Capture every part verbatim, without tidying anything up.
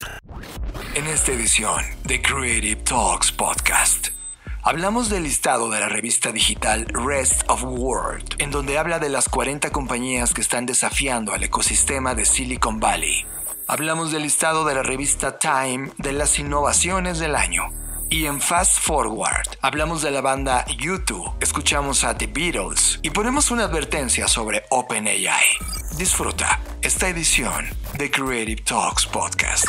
En esta edición de Creative Talks Podcast, hablamos del listado de la revista digital Rest of World, en donde habla de las cuarenta compañías que están desafiando al ecosistema de Silicon Valley. Hablamos del listado de la revista Time de las innovaciones del año. Y en Fast Forward, hablamos de la banda U dos, escuchamos a The Beatles y ponemos una advertencia sobre OpenAI. Disfruta esta edición de Creative Talks Podcast.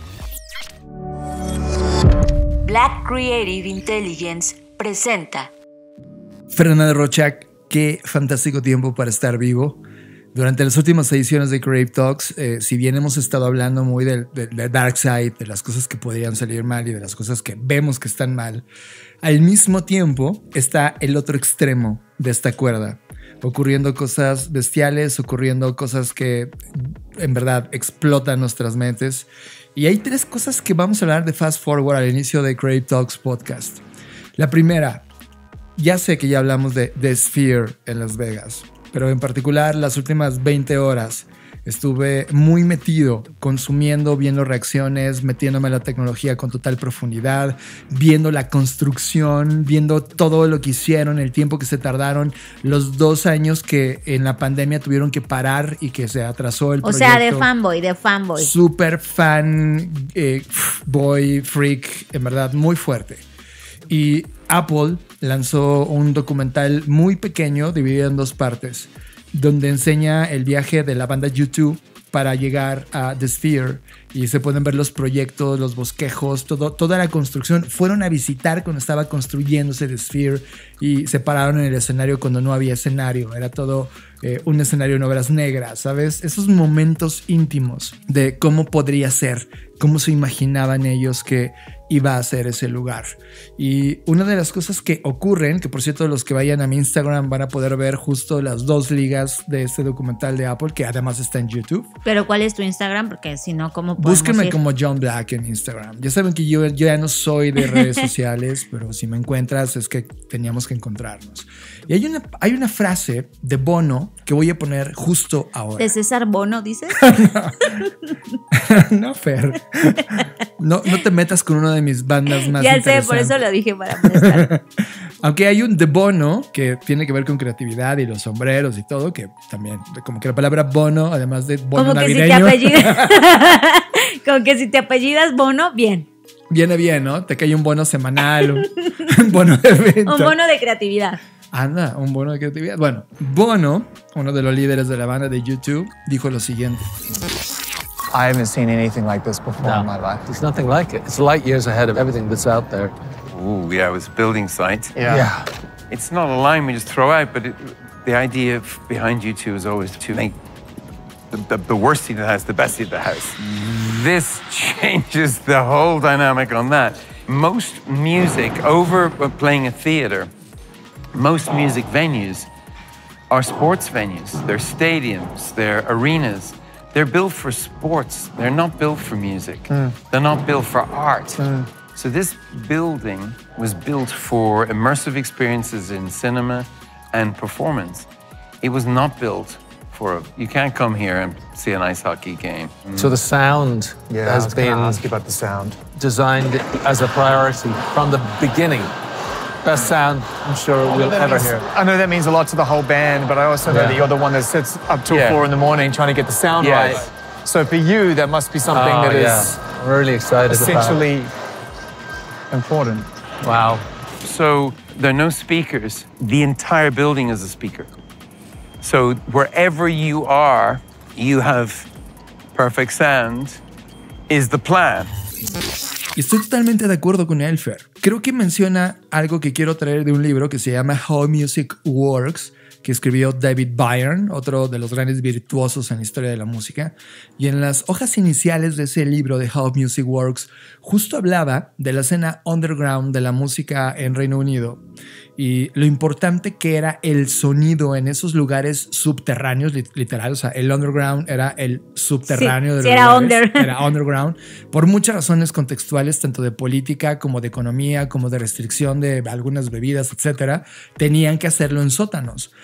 Black Creative Intelligence presenta. Fernando Rocha, qué fantástico tiempo para estar vivo. Durante las últimas ediciones de Creative Talks, eh, si bien hemos estado hablando muy del de, de dark side, de las cosas que podrían salir mal y de las cosas que vemos que están mal, al mismo tiempo está el otro extremo de esta cuerda. Ocurriendo cosas bestiales, ocurriendo cosas que en verdad explotan nuestras mentes. Y hay tres cosas que vamos a hablar de Fast Forward al inicio de Creative Talks Podcast. La primera, ya sé que ya hablamos de The Sphere en Las Vegas, pero en particular las últimas veinte horas estuve muy metido, consumiendo, viendo reacciones, metiéndome en la tecnología con total profundidad, viendo la construcción, viendo todo lo que hicieron, el tiempo que se tardaron, los dos años que en la pandemia tuvieron que parar y que se atrasó el o proyecto. O sea, de fanboy, de fanboy. Super fan, eh, boy, freak, en verdad, muy fuerte. Y Apple lanzó un documental muy pequeño, dividido en dos partes, donde enseña el viaje de la banda U dos para llegar a The Sphere y se pueden ver los proyectos, los bosquejos, todo, toda la construcción. Fueron a visitar cuando estaba construyéndose The Sphere y se pararon en el escenario cuando no había escenario. Era todo eh, un escenario en obras negras, ¿sabes? Esos momentos íntimos de cómo podría ser, cómo se imaginaban ellos que iba a ser ese lugar. Y una de las cosas que ocurren, que por cierto los que vayan a mi Instagram van a poder ver justo las dos ligas de este documental de Apple, que además está en YouTube. Pero ¿cuál es tu Instagram? Porque si no, ¿cómo podemos Búsquenme ir? como John Black en Instagram. Ya saben que yo, yo ya no soy de redes sociales, pero si me encuentras es que teníamos que encontrarnos. Y hay una, hay una frase de Bono que voy a poner justo ahora. ¿De César Bono, dices? No, Fer. No, no te metas con una de mis bandas más ya interesantes. sé, por eso lo dije para prestar. Aunque hay un de Bono que tiene que ver con creatividad y los sombreros y todo, que también, como que la palabra Bono, además de Bono como navideño. Que si te apellidas, como que si te apellidas Bono, bien. Viene bien, ¿no? Te cae un bono semanal, un, un bono de evento. Un bono de creatividad. Anda, un bono de creatividad. Bueno, Bono, uno de los líderes de la banda de U dos, dijo lo siguiente. I haven't seen anything like this before no, in my life. There's nothing like it. It's light years ahead of everything that's out there. Ooh, yeah, it was building site. Yeah. yeah. It's not a line we just throw out, but it, the idea of behind U two is always to make the, the, the worst seat of the house the best seat of the house. This changes the whole dynamic on that. Most music, over playing a theater, most music venues are sports venues. They're stadiums, they're arenas. They're built for sports. They're not built for music. Mm. They're not built for art. Mm. So this building was built for immersive experiences in cinema and performance. It was not built for a, you can't come here and see an ice hockey game. Mm. So the sound yeah, has I was been ask you about the sound. Designed as a priority from the beginning. Best sound I'm sure we'll ever means, hear. I know that means a lot to the whole band, but I also know yeah. that you're the one that sits up till yeah. four in the morning trying to get the sound yes. right. So for you, that must be something oh, that yeah. is I'm really excited essentially about. important. Wow. So there are no speakers. The entire building is a speaker. So wherever you are, you have perfect sound is the plan. Y estoy totalmente de acuerdo con él, Fer. Creo que menciona algo que quiero traer de un libro que se llama How Music Works, que escribió David Byrne, otro de los grandes virtuosos en la historia de la música. Y en las hojas iniciales de ese libro de How Music Works, justo hablaba de la escena underground de la música en Reino Unido y lo importante que era el sonido en esos lugares subterráneos, literal. O sea, el underground era el subterráneo sí, de los sí, era lugares. Under. Era underground. Por muchas razones contextuales, tanto de política como de economía, como de restricción de algunas bebidas, etcétera, tenían que hacerlo en sótanos.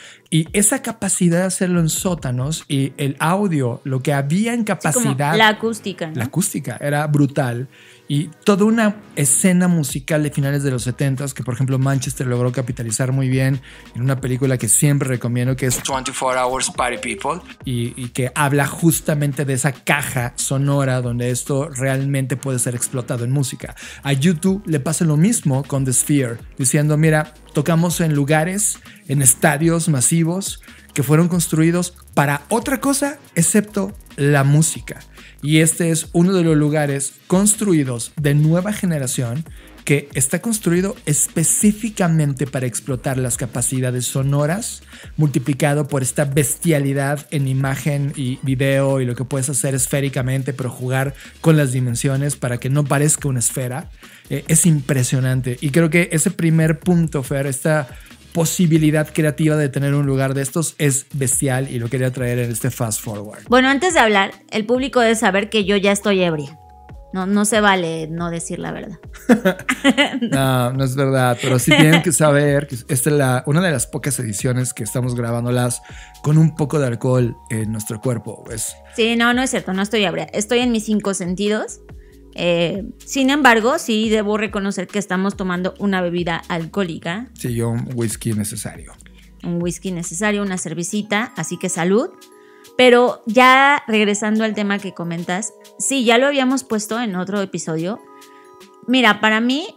Y esa capacidad de hacerlo en sótanos y el audio, lo que había en capacidad... Sí, la acústica, ¿no? La acústica era brutal. Y toda una escena musical de finales de los setentas que, por ejemplo, Manchester logró capitalizar muy bien en una película que siempre recomiendo, que es veinticuatro Hours Party People. Y, y que habla justamente de esa caja sonora donde esto realmente puede ser explotado en música. A YouTube le pasa lo mismo con The Sphere, diciendo, mira, tocamos en lugares, en estadios masivos que fueron construidos para otra cosa excepto la música. Y este es uno de los lugares construidos de nueva generación que está construido específicamente para explotar las capacidades sonoras, multiplicado por esta bestialidad en imagen y video y lo que puedes hacer esféricamente, pero jugar con las dimensiones para que no parezca una esfera. Eh, es impresionante. Y creo que ese primer punto, Fer, esta posibilidad creativa de tener un lugar de estos es bestial y lo quería traer en este Fast Forward. Bueno, antes de hablar, el público debe saber que yo ya estoy ebria. No, no se vale no decir la verdad. No, no es verdad, pero sí tienen que saber que esta es la, una de las pocas ediciones que estamos grabándolas con un poco de alcohol en nuestro cuerpo. Pues. Sí, no, no es cierto, no estoy ebria. Estoy en mis cinco sentidos. Eh, sin embargo, sí debo reconocer que estamos tomando una bebida alcohólica. Sí, un whisky necesario. Un whisky necesario, una cervecita, así que salud. Pero ya regresando al tema que comentas, sí, ya lo habíamos puesto en otro episodio. Mira, para mí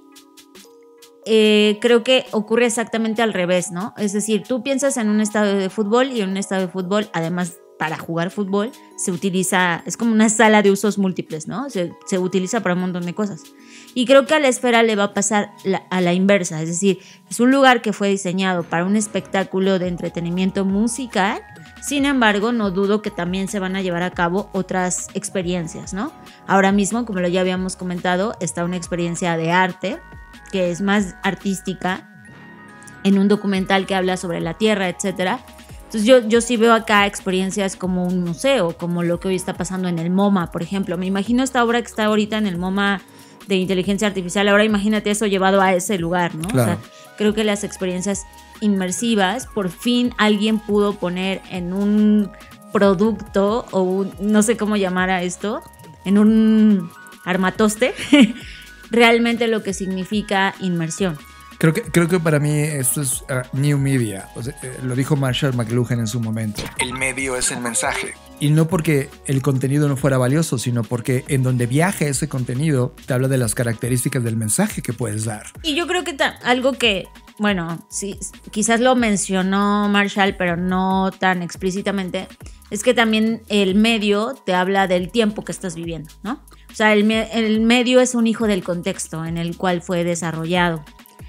eh, creo que ocurre exactamente al revés, ¿no? Es decir, tú piensas en un estadio de fútbol y en un estadio de fútbol, además para jugar fútbol, se utiliza, es como una sala de usos múltiples, ¿no? Se, se utiliza para un montón de cosas. Y creo que a la esfera le va a pasar la, a la inversa, es decir, es un lugar que fue diseñado para un espectáculo de entretenimiento musical. Sin embargo, no dudo que también se van a llevar a cabo otras experiencias, ¿no? Ahora mismo, como lo ya habíamos comentado, está una experiencia de arte, que es más artística, en un documental que habla sobre la tierra, etcétera. Entonces yo, yo sí veo acá experiencias como un museo, como lo que hoy está pasando en el MoMA, por ejemplo. Me imagino esta obra que está ahorita en el MoMA de inteligencia artificial. Ahora imagínate eso llevado a ese lugar, ¿no? Claro. O sea, creo que las experiencias inmersivas, por fin alguien pudo poner en un producto o un, no sé cómo llamar a esto, en un armatoste, realmente lo que significa inmersión. Creo que, creo que para mí esto es uh, new media. O sea, eh, lo dijo Marshall McLuhan en su momento. El medio es el mensaje. Y no porque el contenido no fuera valioso, sino porque en donde viaje ese contenido te habla de las características del mensaje que puedes dar. Y yo creo que ta- algo que, bueno, sí, quizás lo mencionó Marshall, pero no tan explícitamente, es que también el medio te habla del tiempo que estás viviendo, ¿no? O sea, el, me- el medio es un hijo del contexto en el cual fue desarrollado.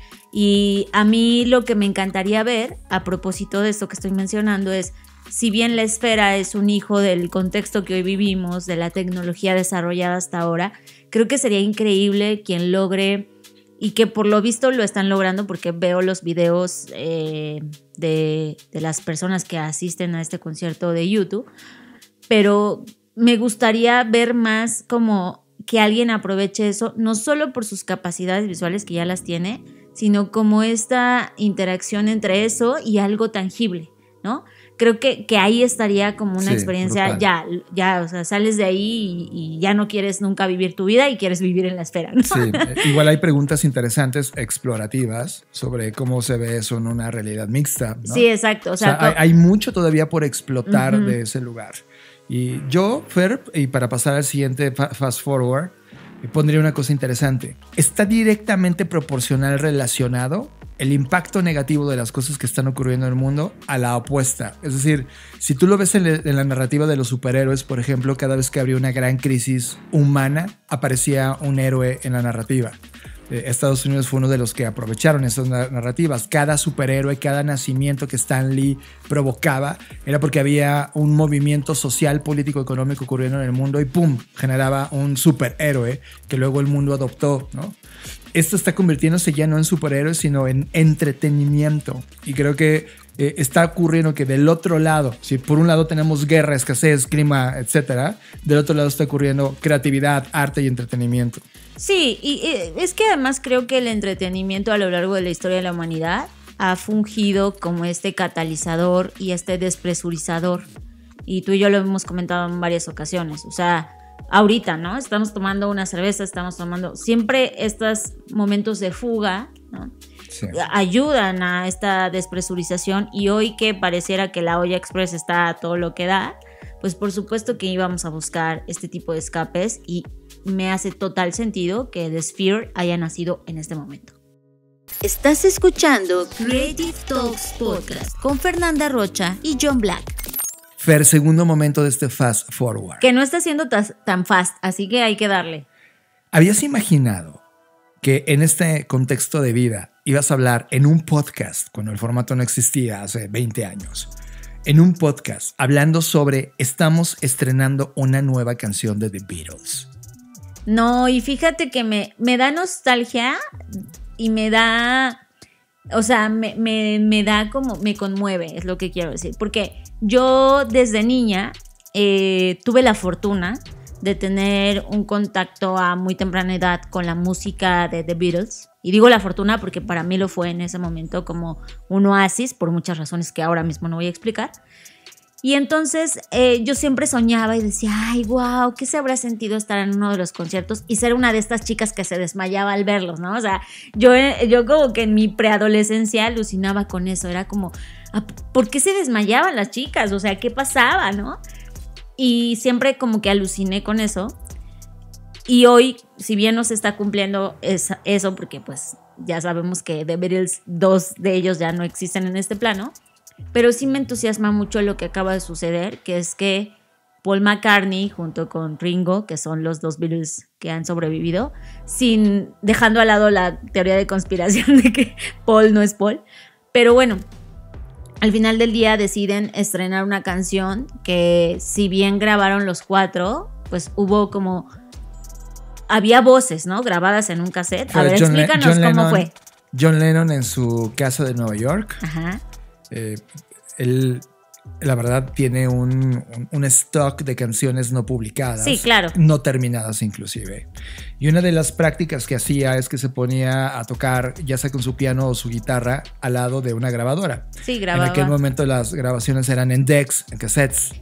Y a mí lo que me encantaría ver, a propósito de esto que estoy mencionando, es si bien la esfera es un hijo del contexto que hoy vivimos, de la tecnología desarrollada hasta ahora, creo que sería increíble quien logre, y que por lo visto lo están logrando porque veo los videos eh, de, de las personas que asisten a este concierto de YouTube, pero me gustaría ver más como que alguien aproveche eso, no solo por sus capacidades visuales que ya las tiene, sino como esta interacción entre eso y algo tangible, ¿no? Creo que, que ahí estaría como una Sí, experiencia, brutal. ya, ya, o sea, sales de ahí y, y ya no quieres nunca vivir tu vida y quieres vivir en la esfera, ¿no? Sí, eh, igual hay preguntas interesantes, explorativas, sobre cómo se ve eso en una realidad mixta, ¿no? Sí, exacto. O O sea, sea, hay, hay mucho todavía por explotar Ujú. de ese lugar. Y yo, Fer, y para pasar al siguiente fa- fast forward, pondría una cosa interesante. Está directamente proporcional relacionado el impacto negativo de las cosas que están ocurriendo en el mundo a la opuesta. Es decir, si tú lo ves en, le- en la narrativa de los superhéroes, por ejemplo, cada vez que había una gran crisis humana, aparecía un héroe en la narrativa. Eh, Estados Unidos fue uno de los que aprovecharon esas na- narrativas. Cada superhéroe, cada nacimiento que Stan Lee provocaba era porque había un movimiento social, político, económico ocurriendo en el mundo y ¡pum! Generaba un superhéroe que luego el mundo adoptó, ¿no? Esto está convirtiéndose ya no en superhéroes, sino en entretenimiento. Y creo que eh, está ocurriendo que del otro lado, si por un lado tenemos guerra, escasez, clima, etcétera, del otro lado está ocurriendo creatividad, arte y entretenimiento. sí, y, y es que además creo que el entretenimiento a lo largo de la historia de la humanidad ha fungido como este catalizador y este despresurizador. Y tú y yo lo hemos comentado en varias ocasiones. O sea, ahorita, ¿no? Estamos tomando una cerveza, estamos tomando... Siempre estos momentos de fuga, ¿no? Sí. Ayudan a esta despresurización, y hoy que pareciera que la olla express está a todo lo que da, pues por supuesto que íbamos a buscar este tipo de escapes, y me hace total sentido que The Sphere haya nacido en este momento. Estás escuchando Creative Talks Podcast con Fernanda Rocha y John Black. Fer, segundo momento de este fast forward. Que no está siendo tan fast, así que hay que darle. ¿Habías imaginado que en este contexto de vida ibas a hablar en un podcast, cuando el formato no existía hace veinte años, en un podcast hablando sobre estamos estrenando una nueva canción de The Beatles? No, y fíjate que me, me da nostalgia y me da, o sea, me, me, me da como, me conmueve, es lo que quiero decir, porque yo desde niña eh, tuve la fortuna de tener un contacto a muy temprana edad con la música de The Beatles. Y digo la fortuna porque para mí lo fue en ese momento como un oasis, por muchas razones que ahora mismo no voy a explicar. Y entonces eh, yo siempre soñaba y decía, ay, wow, ¿qué se habrá sentido estar en uno de los conciertos y ser una de estas chicas que se desmayaba al verlos, ¿no? O sea, yo, yo como que en mi preadolescencia alucinaba con eso. Era como, ¿por qué se desmayaban las chicas? O sea, ¿qué pasaba, no? Y siempre como que aluciné con eso. Y hoy, si bien no se está cumpliendo eso, porque pues ya sabemos que The Beatles, dos de ellos ya no existen en este plano, pero sí me entusiasma mucho lo que acaba de suceder, que es que Paul McCartney junto con Ringo, que son los dos Beatles que han sobrevivido, sin dejando al lado la teoría de conspiración de que Paul no es Paul, pero bueno, al final del día deciden estrenar una canción que, si bien grabaron los cuatro, pues hubo como... Había voces, ¿no? Grabadas en un cassette. A ver, John explícanos John cómo Lennon, fue. John Lennon en su casa de Nueva York. Ajá. Eh, él, la verdad, tiene un, un, un stock de canciones no publicadas. Sí, claro. No terminadas, inclusive. Y una de las prácticas que hacía es que se ponía a tocar, ya sea con su piano o su guitarra, al lado de una grabadora. Sí, grababa. En aquel momento las grabaciones eran en decks, en cassettes.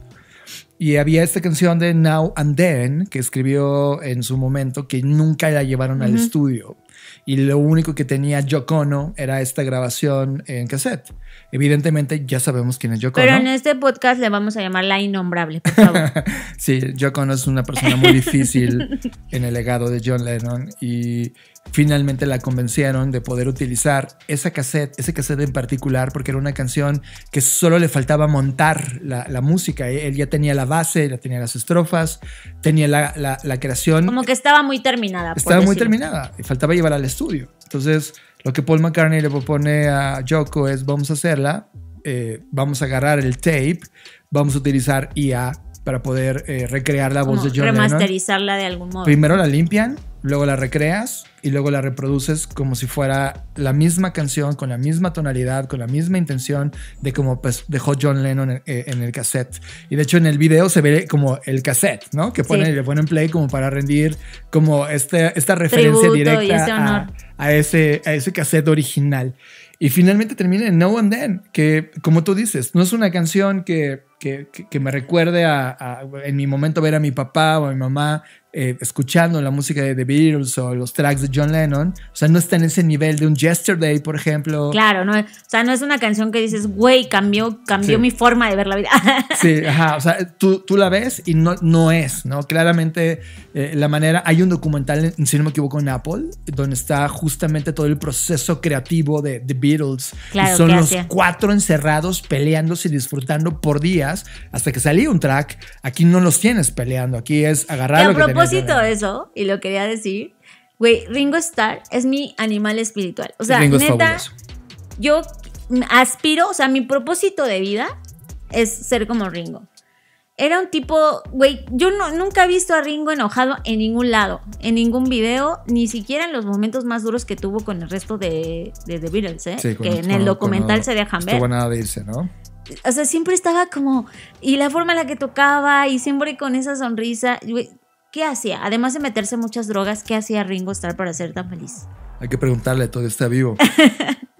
Y había esta canción de Now and Then que escribió en su momento, que nunca la llevaron uh-huh. al estudio. Y lo único que tenía Yoko Ono era esta grabación en cassette. Evidentemente ya sabemos quién es Yoko Ono. Pero en este podcast le vamos a llamar La Innombrable, por favor. Sí, Yoko Ono es una persona muy difícil en el legado de John Lennon, y finalmente la convencieron de poder utilizar esa cassette, ese cassette en particular, porque era una canción que solo le faltaba montar la, la música. Él ya tenía la base, ya tenía las estrofas, tenía la, la, la creación. Como que estaba muy terminada. Estaba muy terminada y faltaba llevar al estudio. Entonces, lo que Paul McCartney le propone a Yoko es: vamos a hacerla, eh, vamos a agarrar el tape, vamos a utilizar I A para poder eh, recrear la voz de John Lennon. Remasterizarla de algún modo. Primero la limpian, luego la recreas y luego la reproduces como si fuera la misma canción, con la misma tonalidad, con la misma intención de como pues, dejó John Lennon en, en el cassette. Y de hecho en el video se ve como el cassette, ¿no? Que ponen, sí. le ponen play como para rendir como este, esta referencia tributo directa a, a, ese, a ese cassette original. Y finalmente termina en Now and Then, que como tú dices, no es una canción que, que, que, que me recuerde a, a en mi momento ver a mi papá o a mi mamá eh, escuchando la música de The Beatles o los tracks de John Lennon. O sea, no está en ese nivel de un Yesterday, por ejemplo. Claro, no, o sea, no es una canción que dices, güey, cambió, cambió sí. mi forma de ver la vida. Sí, ajá, o sea, tú, tú la ves y no, no es, ¿no? Claramente eh, la manera, hay un documental, si no me equivoco, en Apple, donde está justamente todo el proceso creativo de The Beatles. Claro, y son los hacía? cuatro encerrados peleándose y disfrutando por días hasta que salía un track. Aquí no los tienes peleando, aquí es agarrar lo que tenías. A propósito de eso, y lo quería decir, güey, Ringo Starr es mi animal espiritual. O sea, Ringo neta, es yo aspiro, o sea, mi propósito de vida es ser como Ringo. Era un tipo, güey, yo no, nunca he visto a Ringo enojado en ningún lado, en ningún video, ni siquiera en los momentos más duros que tuvo con el resto de, de The Beatles, ¿eh? Sí, que en el documental se dejan ver. Estuvo nada de irse, ¿no? O sea, siempre estaba como, y la forma en la que tocaba, y siempre con esa sonrisa, güey, ¿qué hacía? Además de meterse muchas drogas, ¿qué hacía Ringo Starr para ser tan feliz? Hay que preguntarle, todo está vivo.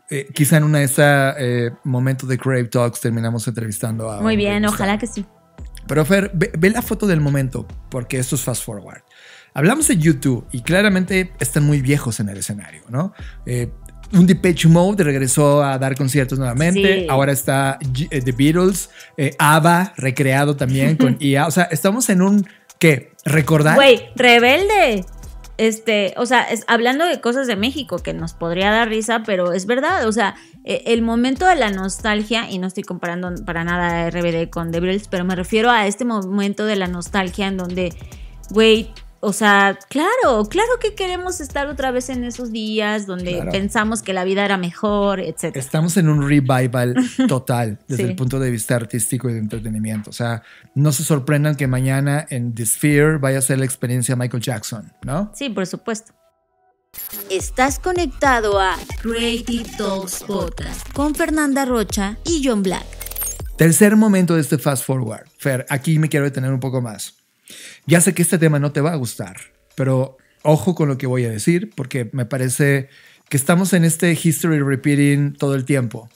Eh, quizá en una de estos eh, momentos de Crave Talks terminamos entrevistando a... Muy bien, entrevistado. ojalá que sí. Pero Fer, ve, ve la foto del momento, porque esto es fast forward. Hablamos de YouTube y claramente están muy viejos en el escenario, ¿no? Eh, un Depeche Mode regresó a dar conciertos nuevamente. Sí. Ahora Ahora está G- eh, The Beatles, eh, ABBA recreado también con I A. O sea, estamos en un, ¿qué? ¿Recordar? Güey, Rebelde. Este, o sea, es, hablando de cosas de México que nos podría dar risa, pero es verdad, o sea, eh, el momento de la nostalgia, y no estoy comparando para nada a R B D con The Beatles, pero me refiero a este momento de la nostalgia en donde, güey, o sea, claro, claro que queremos estar otra vez en esos días donde Claro. pensamos que la vida era mejor, etcétera. Estamos en un revival total desde Sí. el punto de vista artístico y de entretenimiento. O sea, no se sorprendan que mañana en The Sphere vaya a ser la experiencia Michael Jackson, ¿no? Sí, por supuesto. Estás conectado a Creative Talks Podcast con Fernanda Rocha y John Black. Tercer momento de este fast forward. Fer, aquí me quiero detener un poco más. Ya sé que este tema no te va a gustar, pero ojo con lo que voy a decir, porque me parece que estamos en este history repeating todo el tiempo.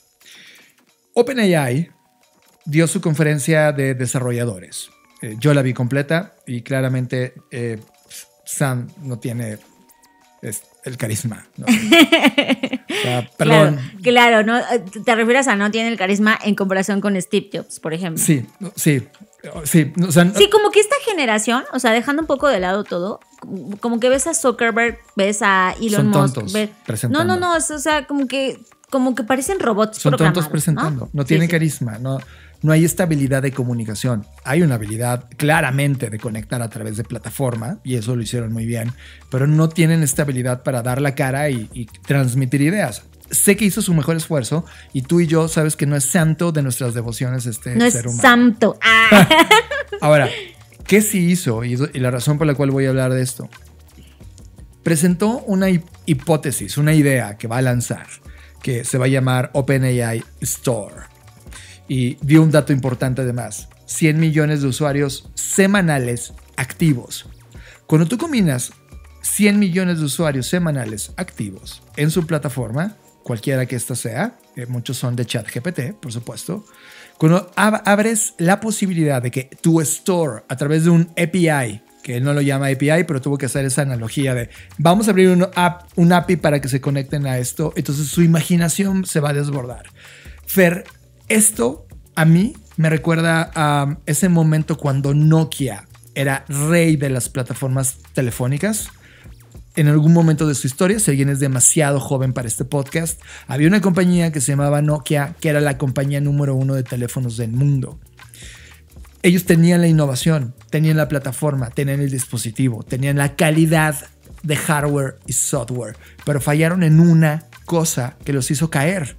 OpenAI dio su conferencia de desarrolladores. Eh, yo la vi completa y claramente eh, Sam no tiene es, el carisma, ¿no? O sea, perdón. Claro, claro, no, te refieres a no tiene el carisma en comparación con Steve Jobs, por ejemplo. Sí, sí, sí. O sea, Sí, como que esta generación, o sea, dejando un poco de lado todo, como que ves a Zuckerberg, ves a Elon Son Musk. tontos ves- presentando. no, no, no, es, o sea, como que, como que parecen robots Son programados, tontos presentando, no, ¿no? tienen Sí, sí. carisma, no, no hay estabilidad de comunicación. Hay una habilidad claramente de conectar a través de plataforma y eso lo hicieron muy bien, pero no tienen estabilidad para dar la cara y, y transmitir ideas. Sé que hizo su mejor esfuerzo y tú y yo sabes que no es santo de nuestras devociones este No es ser humano. santo. Ah. Ahora, ¿qué sí hizo? Y, y la razón por la cual voy a hablar de esto. Presentó una hip- hipótesis, una idea que va a lanzar, que se va a llamar OpenAI Store. Y dio un dato importante además, cien millones de usuarios semanales activos. Cuando tú combinas cien millones de usuarios semanales activos en su plataforma, cualquiera que ésta sea, eh, muchos son de ChatGPT, por supuesto, cuando ab- abres la posibilidad de que tu store, a través de un A P I, que él no lo llama A P I, pero tuvo que hacer esa analogía de vamos a abrir un, app, un A P I para que se conecten a esto, entonces su imaginación se va a desbordar. Fer, esto a mí me recuerda a ese momento cuando Nokia era rey de las plataformas telefónicas. En algún momento de su historia, si alguien es demasiado joven para este podcast, había una compañía que se llamaba Nokia, que era la compañía número uno de teléfonos del mundo. Ellos tenían la innovación, tenían la plataforma, tenían el dispositivo, tenían la calidad de hardware y software, pero fallaron en una cosa que los hizo caer.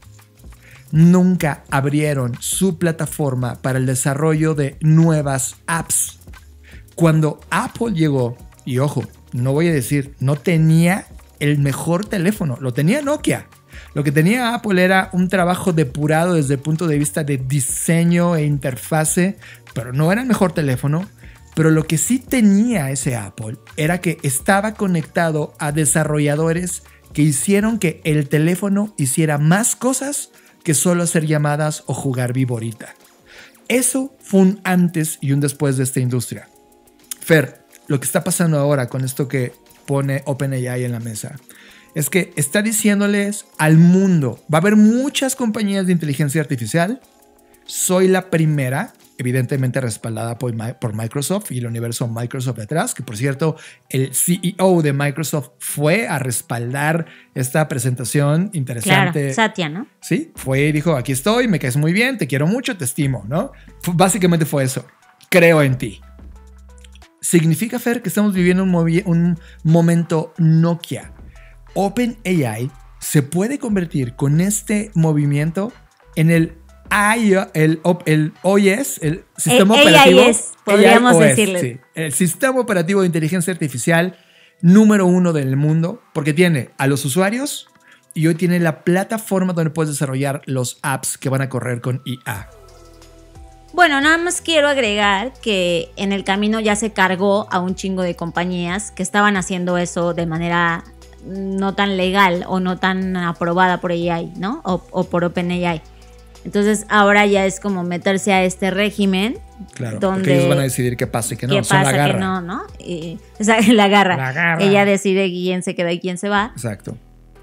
Nunca abrieron su plataforma para el desarrollo de nuevas apps. Cuando Apple llegó, y ojo, no voy a decir, no tenía el mejor teléfono, lo tenía Nokia. Lo que tenía Apple era un trabajo depurado desde el punto de vista de diseño e interfase, pero no era el mejor teléfono. Pero lo que sí tenía ese Apple era que estaba conectado a desarrolladores que hicieron que el teléfono hiciera más cosas que solo hacer llamadas o jugar viborita. Eso fue un antes y un después de esta industria. Fer, lo que está pasando ahora con esto que pone OpenAI en la mesa es que está diciéndoles al mundo, va a haber muchas compañías de inteligencia artificial, soy la primera, evidentemente respaldada por, por Microsoft y el universo Microsoft detrás, que por cierto, el C E O de Microsoft fue a respaldar esta presentación interesante. Claro, Satya, ¿no? Sí, fue y dijo, aquí estoy, me caes muy bien, te quiero mucho, te estimo, ¿no? Básicamente fue eso, creo en ti. Significa, Fer, que estamos viviendo un, movi- un momento Nokia. OpenAI se puede convertir con este movimiento en el I O, el, el O S, el sistema El operativo. A I S, podríamos A I O S, decirle. sí, el sistema operativo de inteligencia artificial número uno del mundo, porque tiene a los usuarios y hoy tiene la plataforma donde puedes desarrollar los apps que van a correr con I A. Bueno, nada más quiero agregar que en el camino ya se cargó a un chingo de compañías que estaban haciendo eso de manera no tan legal o no tan aprobada por A I, ¿no? O, o por OpenAI. Entonces ahora ya es como meterse a este régimen. Claro, donde porque ellos van a decidir qué pasa y qué no. qué Son pasa, la garra. qué no, ¿no? Y, o sea, la garra. La garra. Ella decide quién se queda y quién se va. Exacto.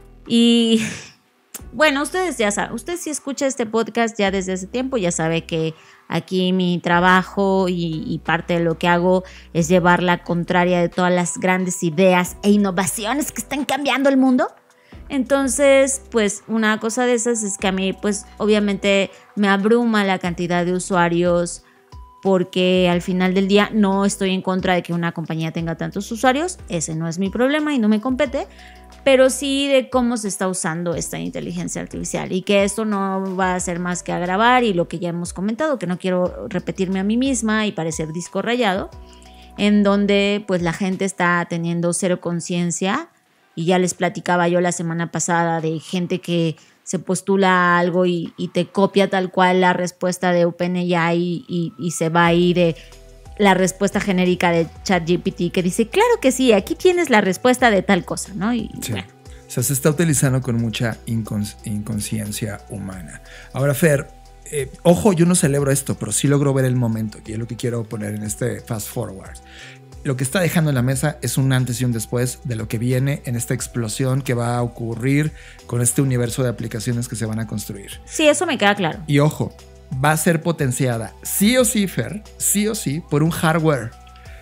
Y bueno, ustedes ya saben, usted si escucha este podcast ya desde hace tiempo, ya sabe que aquí mi trabajo y, y parte de lo que hago es llevar la contraria de todas las grandes ideas e innovaciones que están cambiando el mundo. Entonces, pues una cosa de esas es que a mí, pues obviamente me abruma la cantidad de usuarios, porque al final del día no estoy en contra de que una compañía tenga tantos usuarios, ese no es mi problema y no me compete, pero sí de cómo se está usando esta inteligencia artificial y que esto no va a ser más que agravar, y lo que ya hemos comentado, que no quiero repetirme a mí misma y parecer disco rayado, en donde pues la gente está teniendo cero conciencia. Y ya les platicaba yo la semana pasada de gente que se postula algo y, y te copia tal cual la respuesta de OpenAI y, y, y se va ahí de la respuesta genérica de ChatGPT que dice, claro que sí, aquí tienes la respuesta de tal cosa, ¿no? Y sí. Bueno. O sea, se está utilizando con mucha incons- inconsciencia humana. Ahora, Fer, eh, ojo, yo no celebro esto, pero sí logro ver el momento, y es lo que quiero poner en este fast forward. Lo que está dejando en la mesa es un antes y un después de lo que viene en esta explosión que va a ocurrir con este universo de aplicaciones que se van a construir. Sí, eso me queda claro. Y ojo, va a ser potenciada sí o sí, Fer, sí o sí, por un hardware.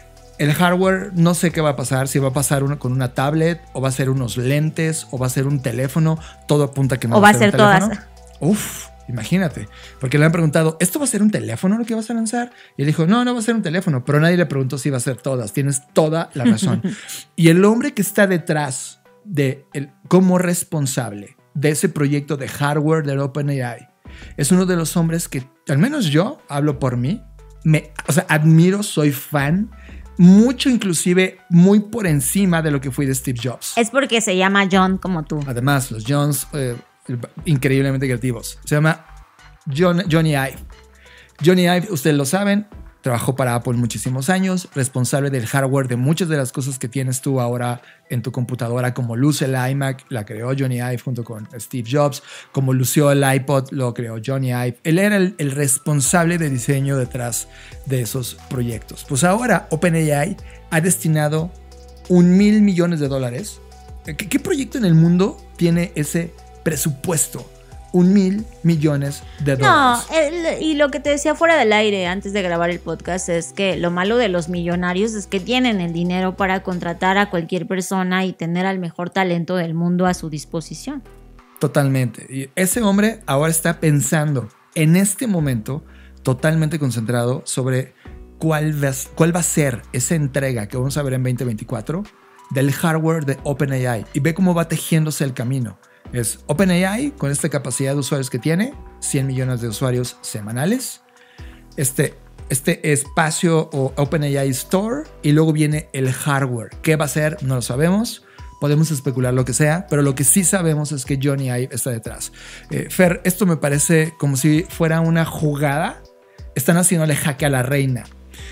El hardware no sé qué va a pasar, si va a pasar uno con una tablet, o va a ser unos lentes, o va a ser un teléfono. Todo apunta a que no o va a ser ser un todas. teléfono. Uf, imagínate, porque le han preguntado, ¿esto va a ser un teléfono lo que vas a lanzar? Y él dijo, no, no va a ser un teléfono, pero nadie le preguntó si va a ser todas. Tienes toda la razón. Y el hombre que está detrás de el, como responsable de ese proyecto de hardware del OpenAI es uno de los hombres que, al menos yo, hablo por mí, me, o sea, admiro, soy fan, mucho inclusive muy por encima de lo que fui de Steve Jobs. Es porque se llama John como tú. Además, los Johns... Eh, increíblemente creativos. Se llama John, Jony Ive. Jony Ive, ustedes lo saben, trabajó para Apple muchísimos años, responsable del hardware de muchas de las cosas que tienes tú ahora en tu computadora, como luce el iMac, la creó Jony Ive junto con Steve Jobs, como lució el iPod, lo creó Jony Ive. Él era el, el responsable de diseño detrás de esos proyectos. Pues ahora OpenAI ha destinado un mil millones de dólares. ¿Qué, qué proyecto en el mundo tiene ese presupuesto? Un mil millones de dólares. No, el, y lo que te decía fuera del aire antes de grabar el podcast es que lo malo de los millonarios es que tienen el dinero para contratar a cualquier persona y tener al mejor talento del mundo a su disposición. Totalmente. Y ese hombre ahora está pensando en este momento, totalmente concentrado sobre cuál va, cuál va a ser esa entrega que vamos a ver en veinte veinticuatro del hardware de OpenAI, y ve cómo va tejiéndose el camino. Es OpenAI con esta capacidad de usuarios que tiene, cien millones de usuarios semanales, este, este espacio o OpenAI Store, y luego viene el hardware. ¿Qué va a ser? No lo sabemos. Podemos especular lo que sea, pero lo que sí sabemos es que Jony Ive está detrás. Eh, Fer, esto me parece como si fuera una jugada. Están haciéndole jaque a la reina.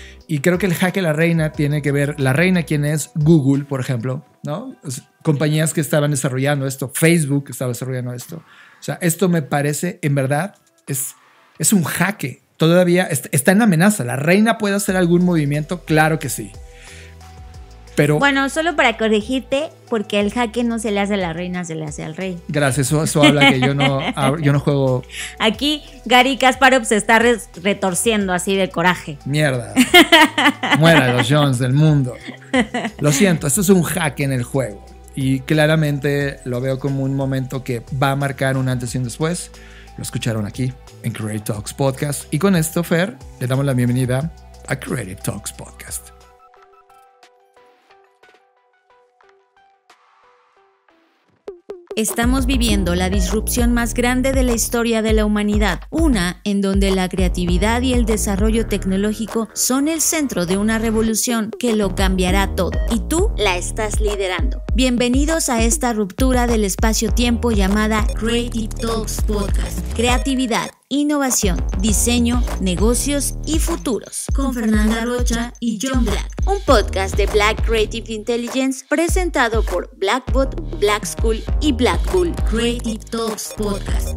Y creo que el jaque a la reina tiene que ver, la reina quién es, Google, por ejemplo, ¿no? Es, compañías que estaban desarrollando esto, Facebook que estaba desarrollando esto. O sea, esto me parece, en verdad, es, es un jaque. Todavía está, está en amenaza. ¿La reina puede hacer algún movimiento? Claro que sí. Pero, bueno, solo para corregirte, porque el jaque no se le hace a la reina, se le hace al rey. Gracias, eso, eso habla que yo no, yo no juego. Aquí Gary Kasparov se está re retorciendo así de coraje. Mierda. Muera los Jones del mundo. Lo siento, esto es un jaque en el juego. Y claramente lo veo como un momento que va a marcar un antes y un después. Lo escucharon aquí en Creative Talks Podcast. Y con esto, Fer, le damos la bienvenida a Creative Talks Podcast. Estamos viviendo la disrupción más grande de la historia de la humanidad, una en donde la creatividad y el desarrollo tecnológico son el centro de una revolución que lo cambiará todo, y tú la estás liderando. Bienvenidos a esta ruptura del espacio-tiempo llamada Creative Talks Podcast. Creatividad, innovación, diseño, negocios y futuros. Con Fernanda Rocha y John Black. Un podcast de Black Creative Intelligence presentado por Blackbot, Black School y Black Bull. Creative Talks Podcast.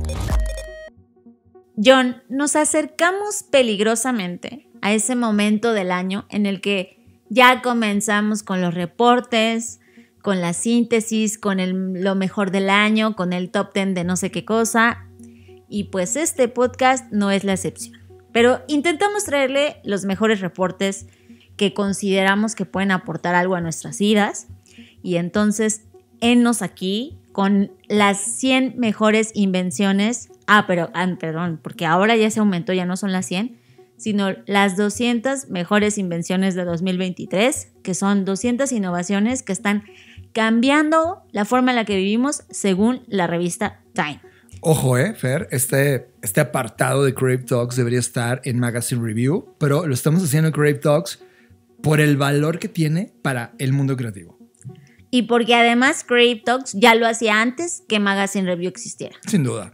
John, nos acercamos peligrosamente a ese momento del año en el que ya comenzamos con los reportes, con la síntesis, con el, lo mejor del año, con el top ten de no sé qué cosa. Y pues este podcast no es la excepción. Pero intentamos traerle los mejores reportes que consideramos que pueden aportar algo a nuestras vidas. Y entonces, hennos aquí con las cien mejores invenciones. Ah, pero, ah, perdón, porque ahora ya se aumentó, ya no son las cien, sino las doscientas mejores invenciones de dos mil veintitrés, que son doscientas innovaciones que están cambiando la forma en la que vivimos según la revista Time. Ojo, eh, Fer, este, este apartado de Creative Talks debería estar en Magazine Review, pero lo estamos haciendo en Creative Talks por el valor que tiene para el mundo creativo. Y porque además Creative Talks ya lo hacía antes que Magazine Review existiera. Sin duda.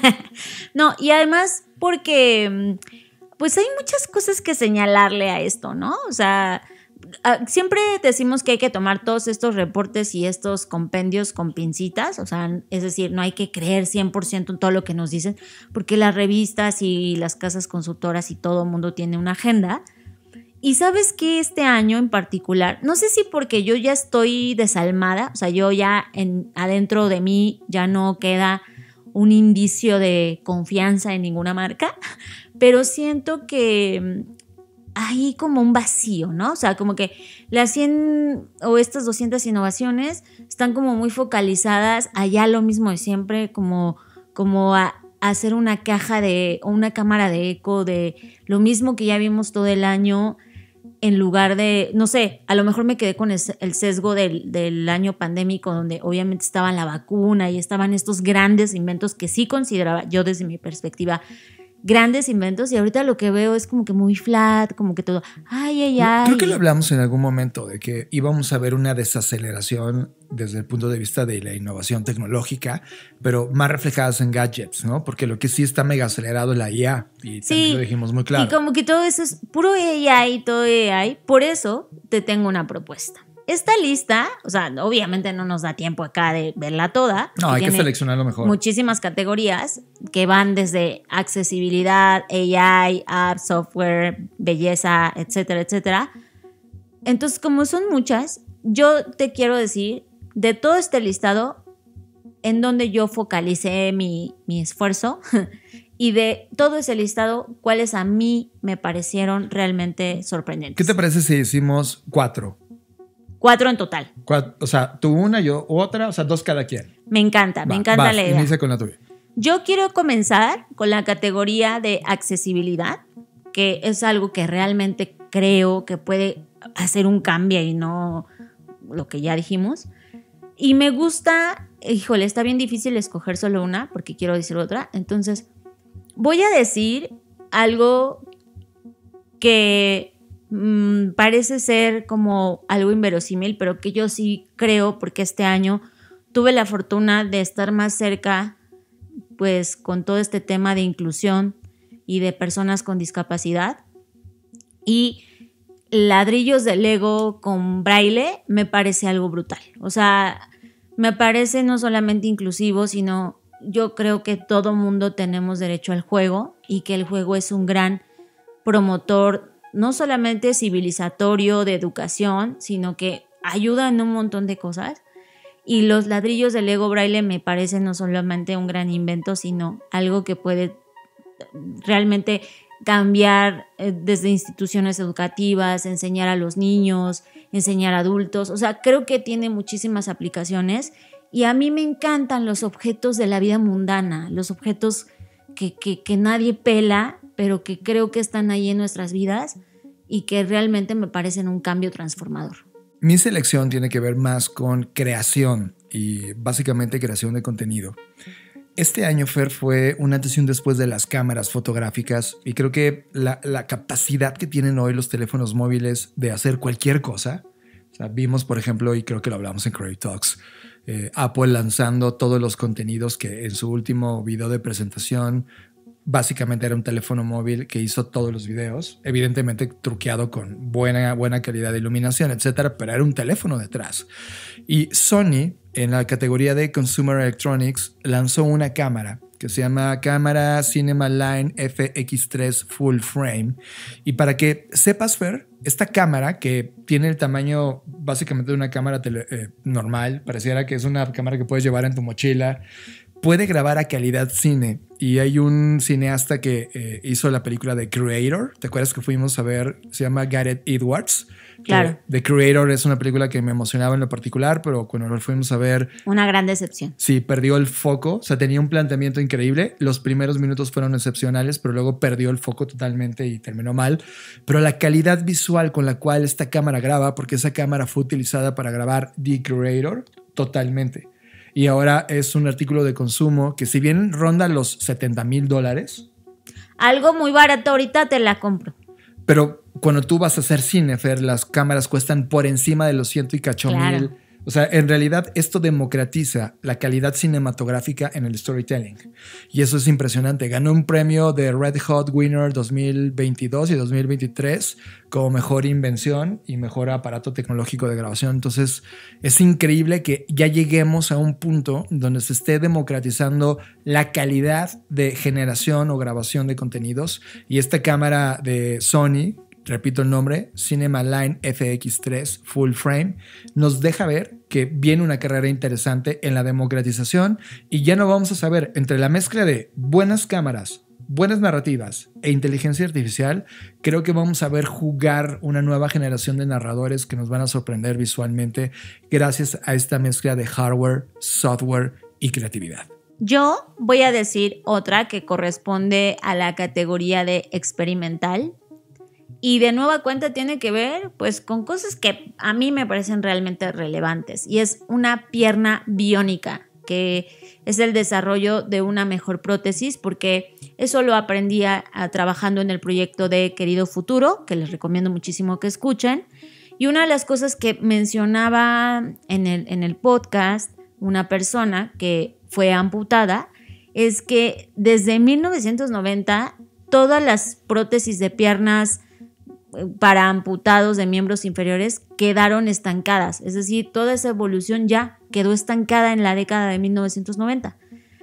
No, y además porque pues hay muchas cosas que señalarle a esto, ¿no? O sea, siempre decimos que hay que tomar todos estos reportes y estos compendios con pincitas, o sea, es decir, no hay que creer cien por ciento en todo lo que nos dicen, porque las revistas y las casas consultoras y todo el mundo tiene una agenda. Y sabes que este año en particular, no sé si porque yo ya estoy desalmada, o sea, yo ya en, adentro de mí ya no queda un indicio de confianza en ninguna marca, pero siento que hay como un vacío, ¿no? O sea, como que las cien o estas doscientas innovaciones están como muy focalizadas allá lo mismo de siempre, como, como a, a hacer una caja de, o una cámara de eco de lo mismo que ya vimos todo el año, en lugar de, no sé, a lo mejor me quedé con el, el sesgo del, del año pandémico, donde obviamente estaba la vacuna y estaban estos grandes inventos que sí consideraba yo desde mi perspectiva grandes inventos, y ahorita lo que veo es como que muy flat, como que todo, ay, ay, ay. Creo que lo hablamos en algún momento de que íbamos a ver una desaceleración desde el punto de vista de la innovación tecnológica, pero más reflejadas en gadgets, ¿no? Porque lo que sí está mega acelerado es la I A, y sí, también lo dijimos muy claro. Y como que todo eso es puro A I, todo A I. Por eso te tengo una propuesta. Esta lista, o sea, obviamente no nos da tiempo acá de verla toda. No, hay que seleccionar lo mejor. Muchísimas categorías que van desde accesibilidad, A I, app, software, belleza, etcétera, etcétera. Entonces, como son muchas, yo te quiero decir, de todo este listado, en donde yo focalicé mi, mi esfuerzo y de todo ese listado, cuáles a mí me parecieron realmente sorprendentes. ¿Qué te parece si decimos cuatro? Cuatro en total. Cuatro, o sea, tú una, yo otra, o sea, dos cada quien. Me encanta, Va, me encanta vas, la idea. Inicia con la tuya. Yo quiero comenzar con la categoría de accesibilidad, que es algo que realmente creo que puede hacer un cambio y no lo que ya dijimos. Y me gusta, híjole, está bien difícil escoger solo una porque quiero decir otra. Entonces, voy a decir algo que Mm, parece ser como algo inverosímil, pero que yo sí creo, porque este año tuve la fortuna de estar más cerca, pues, con todo este tema de inclusión y de personas con discapacidad. Y ladrillos de Lego con braille me parece algo brutal. O sea, me parece no solamente inclusivo, sino yo creo que todo mundo tenemos derecho al juego y que el juego es un gran promotor no solamente civilizatorio de educación, sino que ayuda en un montón de cosas. Y los ladrillos de Lego Braille me parecen no solamente un gran invento, sino algo que puede realmente cambiar eh, desde instituciones educativas, enseñar a los niños, enseñar a adultos. O sea, creo que tiene muchísimas aplicaciones y a mí me encantan los objetos de la vida mundana, los objetos que, que, que nadie pela, pero que creo que están ahí en nuestras vidas y que realmente me parecen un cambio transformador. Mi selección tiene que ver más con creación y básicamente creación de contenido. Este año, Fer, fue un antes y un después de las cámaras fotográficas y creo que la, la capacidad que tienen hoy los teléfonos móviles de hacer cualquier cosa. O sea, vimos, por ejemplo, y creo que lo hablamos en Creative Talks, eh, Apple lanzando todos los contenidos que en su último video de presentación básicamente era un teléfono móvil que hizo todos los videos, evidentemente truqueado con buena, buena calidad de iluminación, etcétera, pero era un teléfono detrás. Y Sony, en la categoría de Consumer Electronics, lanzó una cámara que se llama cámara Cinema Line F X tres Full Frame. Y para que sepas, Fer, esta cámara, que tiene el tamaño básicamente de una cámara tele, eh, normal, pareciera que es una cámara que puedes llevar en tu mochila, puede grabar a calidad cine. Y hay un cineasta que eh, hizo la película The Creator. ¿Te acuerdas que fuimos a ver? Se llama Gareth Edwards. Claro. The Creator es una película que me emocionaba en lo particular, pero cuando lo fuimos a ver... Una gran decepción. Sí, perdió el foco. O sea, tenía un planteamiento increíble. Los primeros minutos fueron excepcionales, pero luego perdió el foco totalmente y terminó mal. Pero la calidad visual con la cual esta cámara graba, porque esa cámara fue utilizada para grabar The Creator, totalmente. Y ahora es un artículo de consumo que, si bien ronda los setenta mil dólares. Algo muy barato, ahorita te la compro. Pero cuando tú vas a hacer cine, Fer, las cámaras cuestan por encima de los ciento y cacho Claro. mil. O sea, en realidad esto democratiza la calidad cinematográfica en el storytelling. Y eso es impresionante. Ganó un premio de Red Hot Winner dos mil veintidós y dos mil veintitrés como mejor invención y mejor aparato tecnológico de grabación. Entonces, es increíble que ya lleguemos a un punto donde se esté democratizando la calidad de generación o grabación de contenidos. Y esta cámara de Sony, repito el nombre, Cinema Line F X tres Full Frame, nos deja ver que viene una carrera interesante en la democratización y ya no vamos a saber, entre la mezcla de buenas cámaras, buenas narrativas e inteligencia artificial, creo que vamos a ver jugar una nueva generación de narradores que nos van a sorprender visualmente gracias a esta mezcla de hardware, software y creatividad. Yo voy a decir otra que corresponde a la categoría de experimental. Y de nueva cuenta tiene que ver pues con cosas que a mí me parecen realmente relevantes. Y es una pierna biónica, que es el desarrollo de una mejor prótesis, porque eso lo aprendí a, a, trabajando en el proyecto de Querido Futuro, que les recomiendo muchísimo que escuchen. Y una de las cosas que mencionaba en el, en el podcast una persona que fue amputada es que desde mil novecientos noventa todas las prótesis de piernas para amputados de miembros inferiores quedaron estancadas, es decir, toda esa evolución ya quedó estancada en la década de mil novecientos noventa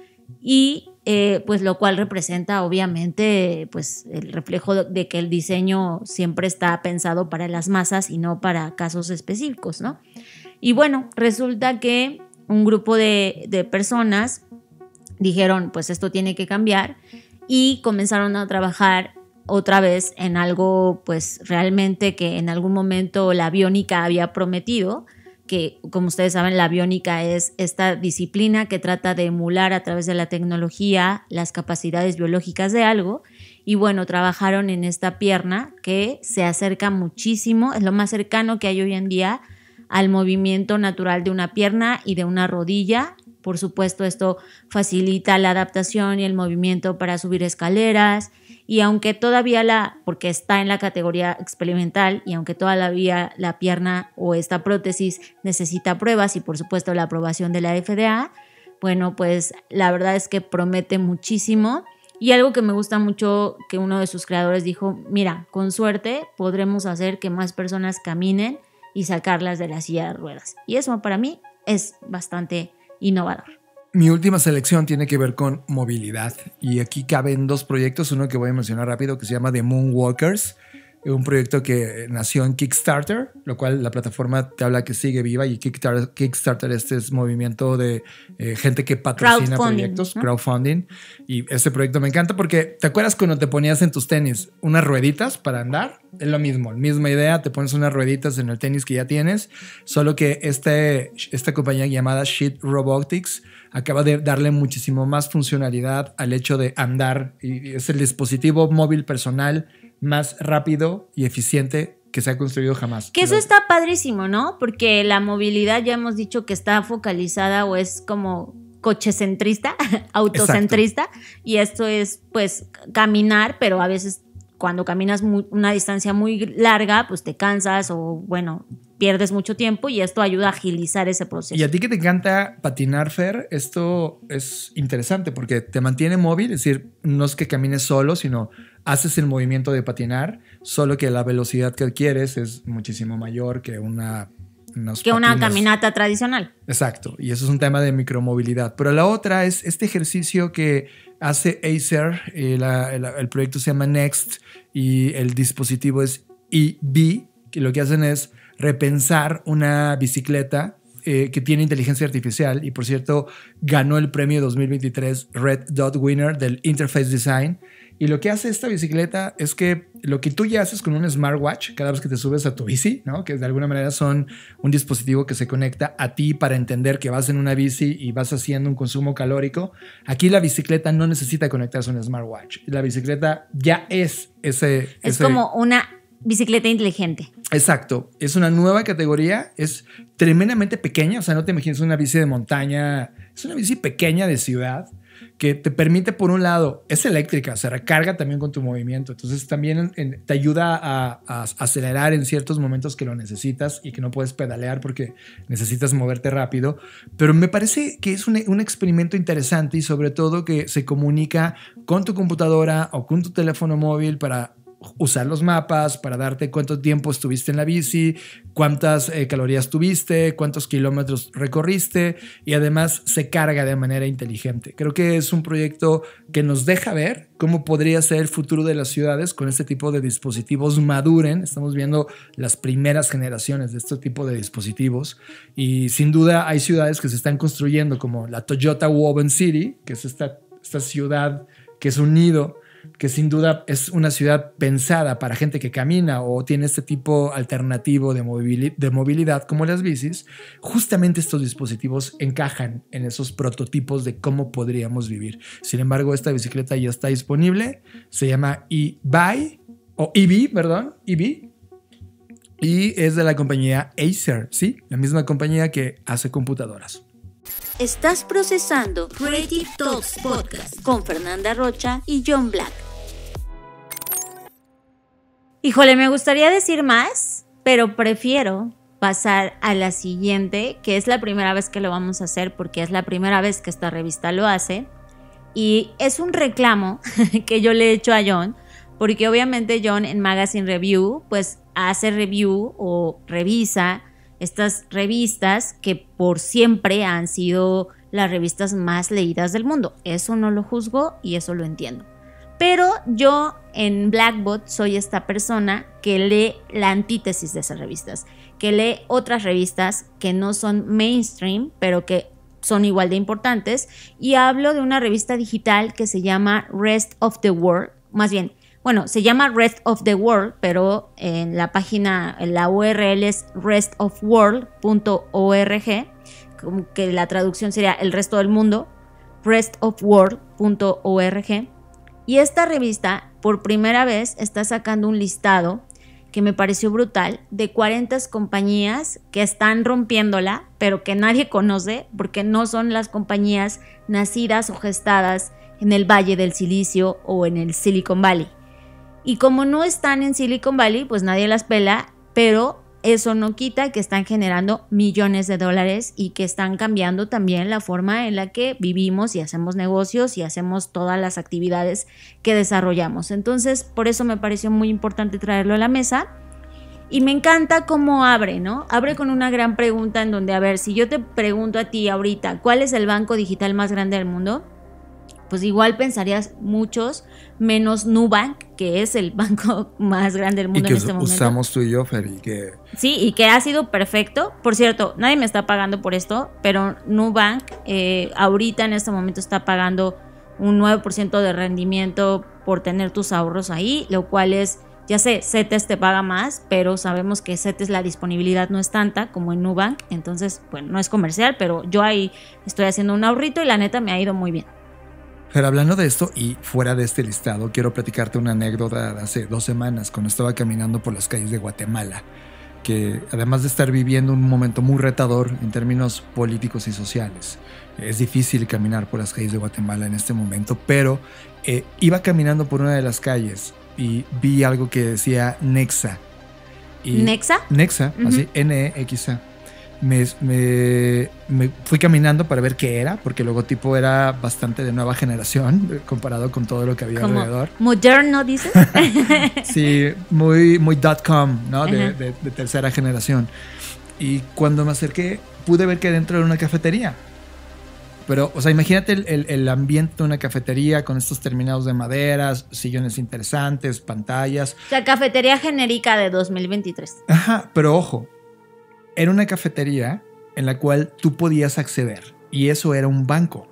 y eh, pues lo cual representa obviamente pues el reflejo de que el diseño siempre está pensado para las masas y no para casos específicos, ¿no? Y bueno, resulta que un grupo de, de personas dijeron pues esto tiene que cambiar y comenzaron a trabajar otra vez en algo pues realmente que en algún momento la biónica había prometido, que como ustedes saben la biónica es esta disciplina que trata de emular a través de la tecnología las capacidades biológicas de algo y bueno, trabajaron en esta pierna que se acerca muchísimo, es lo más cercano que hay hoy en día al movimiento natural de una pierna y de una rodilla. Por supuesto, esto facilita la adaptación y el movimiento para subir escaleras y aunque todavía la, porque está en la categoría experimental y aunque todavía la pierna o esta prótesis necesita pruebas y por supuesto la aprobación de la F D A, bueno, pues la verdad es que promete muchísimo y algo que me gusta mucho que uno de sus creadores dijo, mira, con suerte podremos hacer que más personas caminen y sacarlas de la silla de ruedas y eso para mí es bastante innovador. Mi última selección tiene que ver con movilidad y aquí caben dos proyectos, uno que voy a mencionar rápido que se llama The Moonwalkers, un proyecto que nació en Kickstarter, lo cual la plataforma te habla que sigue viva y Kickstarter, Kickstarter este es movimiento de eh, gente que patrocina proyectos, ¿no? Crowdfunding, y ese proyecto me encanta porque ¿te acuerdas cuando te ponías en tus tenis unas rueditas para andar? Es lo mismo, la misma idea, te pones unas rueditas en el tenis que ya tienes, solo que este, esta compañía llamada Sheet Robotics acaba de darle muchísimo más funcionalidad al hecho de andar y es el dispositivo móvil personal más rápido y eficiente que se ha construido jamás. Que eso está padrísimo, ¿no? Porque la movilidad ya hemos dicho que está focalizada o es como cochecentrista, autocentrista. Exacto. Y esto es pues caminar, pero a veces cuando caminas muy, una distancia muy larga pues te cansas o bueno, pierdes mucho tiempo y esto ayuda a agilizar ese proceso. Y a ti que te encanta patinar, Fer, esto es interesante porque te mantiene móvil, es decir, no es que camines solo, sino haces el movimiento de patinar, solo que la velocidad que adquieres es muchísimo mayor que una... que una caminata tradicional. Exacto, y eso es un tema de micromovilidad. Pero la otra es este ejercicio que hace Acer, eh, la, el, el proyecto se llama Next y el dispositivo es E B, que lo que hacen es repensar una bicicleta eh, que tiene inteligencia artificial y por cierto ganó el premio dos mil veintitrés Red Dot Winner del Interface Design. Y lo que hace esta bicicleta es que lo que tú ya haces con un smartwatch cada vez que te subes a tu bici, ¿no? Que de alguna manera son un dispositivo que se conecta a ti para entender que vas en una bici y vas haciendo un consumo calórico. Aquí la bicicleta no necesita conectarse a un smartwatch. La bicicleta ya es ese... Es ese... como una bicicleta inteligente. Exacto. Es una nueva categoría. Es tremendamente pequeña. O sea, no te imagines una bici de montaña. Es una bici pequeña de ciudad que te permite, por un lado, es eléctrica, se recarga también con tu movimiento. Entonces también en, en, te ayuda a, a acelerar en ciertos momentos que lo necesitas y que no puedes pedalear porque necesitas moverte rápido. Pero me parece que es un, un experimento interesante y sobre todo que se comunica con tu computadora o con tu teléfono móvil para usar los mapas, para darte cuánto tiempo estuviste en la bici, cuántas eh, calorías tuviste, cuántos kilómetros recorriste y además se carga de manera inteligente. Creo que es un proyecto que nos deja ver cómo podría ser el futuro de las ciudades con este tipo de dispositivos maduren. Estamos viendo las primeras generaciones de este tipo de dispositivos y sin duda hay ciudades que se están construyendo como la Toyota Woven City, que es esta, esta ciudad que es un nido, que sin duda es una ciudad pensada para gente que camina o tiene este tipo alternativo de, movili- de movilidad como las bicis. Justamente estos dispositivos encajan en esos prototipos de cómo podríamos vivir. Sin embargo, esta bicicleta ya está disponible, se llama E-Buy o E B, perdón, E B, y es de la compañía Acer, ¿sí? La misma compañía que hace computadoras. Estás procesando Creative Talks Podcast con Fernanda Rocha y John Black. Híjole, me gustaría decir más, pero prefiero pasar a la siguiente, que es la primera vez que lo vamos a hacer porque es la primera vez que esta revista lo hace. Y es un reclamo que yo le he hecho a John, porque obviamente John en Magazine Review pues hace review o revisa estas revistas que por siempre han sido las revistas más leídas del mundo. Eso no lo juzgo y eso lo entiendo. Pero yo en Blackbot soy esta persona que lee la antítesis de esas revistas, que lee otras revistas que no son mainstream, pero que son igual de importantes. Y hablo de una revista digital que se llama Rest of the World, más bien, Bueno, se llama Rest of the World, pero en la página, en la U R L es rest of world punto org, como que la traducción sería el resto del mundo, rest of world punto org. Y esta revista, por primera vez, está sacando un listado que me pareció brutal, de cuarenta compañías que están rompiéndola, pero que nadie conoce, porque no son las compañías nacidas o gestadas en el Valle del Silicio o en el Silicon Valley. Y como no están en Silicon Valley, pues nadie las pela, pero eso no quita que están generando millones de dólares y que están cambiando también la forma en la que vivimos y hacemos negocios y hacemos todas las actividades que desarrollamos. Entonces, por eso me pareció muy importante traerlo a la mesa. Y me encanta cómo abre, ¿no? Abre con una gran pregunta en donde, a ver, si yo te pregunto a ti ahorita, ¿cuál es el banco digital más grande del mundo? Pues igual pensarías muchos, menos Nubank, que es el banco más grande del mundo en este momento. Y que usamos tú y yo, Fer, y que... Sí, y que ha sido perfecto. Por cierto, nadie me está pagando por esto, pero Nubank eh, ahorita en este momento está pagando un nueve por ciento de rendimiento por tener tus ahorros ahí, lo cual es, ya sé, CETES te paga más, pero sabemos que CETES la disponibilidad no es tanta como en Nubank, entonces, bueno, no es comercial, pero yo ahí estoy haciendo un ahorrito y la neta me ha ido muy bien. Pero hablando de esto y fuera de este listado, quiero platicarte una anécdota de hace dos semanas cuando estaba caminando por las calles de Guatemala, que además de estar viviendo un momento muy retador en términos políticos y sociales, es difícil caminar por las calles de Guatemala en este momento, pero eh, iba caminando por una de las calles y vi algo que decía Nexa. Y ¿Nexa? Nexa, uh-huh. así, N E X A. Me, me, me fui caminando para ver qué era, porque el logotipo era bastante de nueva generación comparado con todo lo que había ¿Como alrededor. moderno, dices? Sí, muy, muy dot com, ¿no? De, de, de tercera generación. Y cuando me acerqué, pude ver que dentro era una cafetería. Pero, o sea, imagínate el, el, el ambiente de una cafetería con estos terminados de maderas, sillones interesantes, pantallas. O sea, cafetería genérica de dos mil veintitrés. Ajá, pero ojo. Era una cafetería en la cual tú podías acceder y eso era un banco.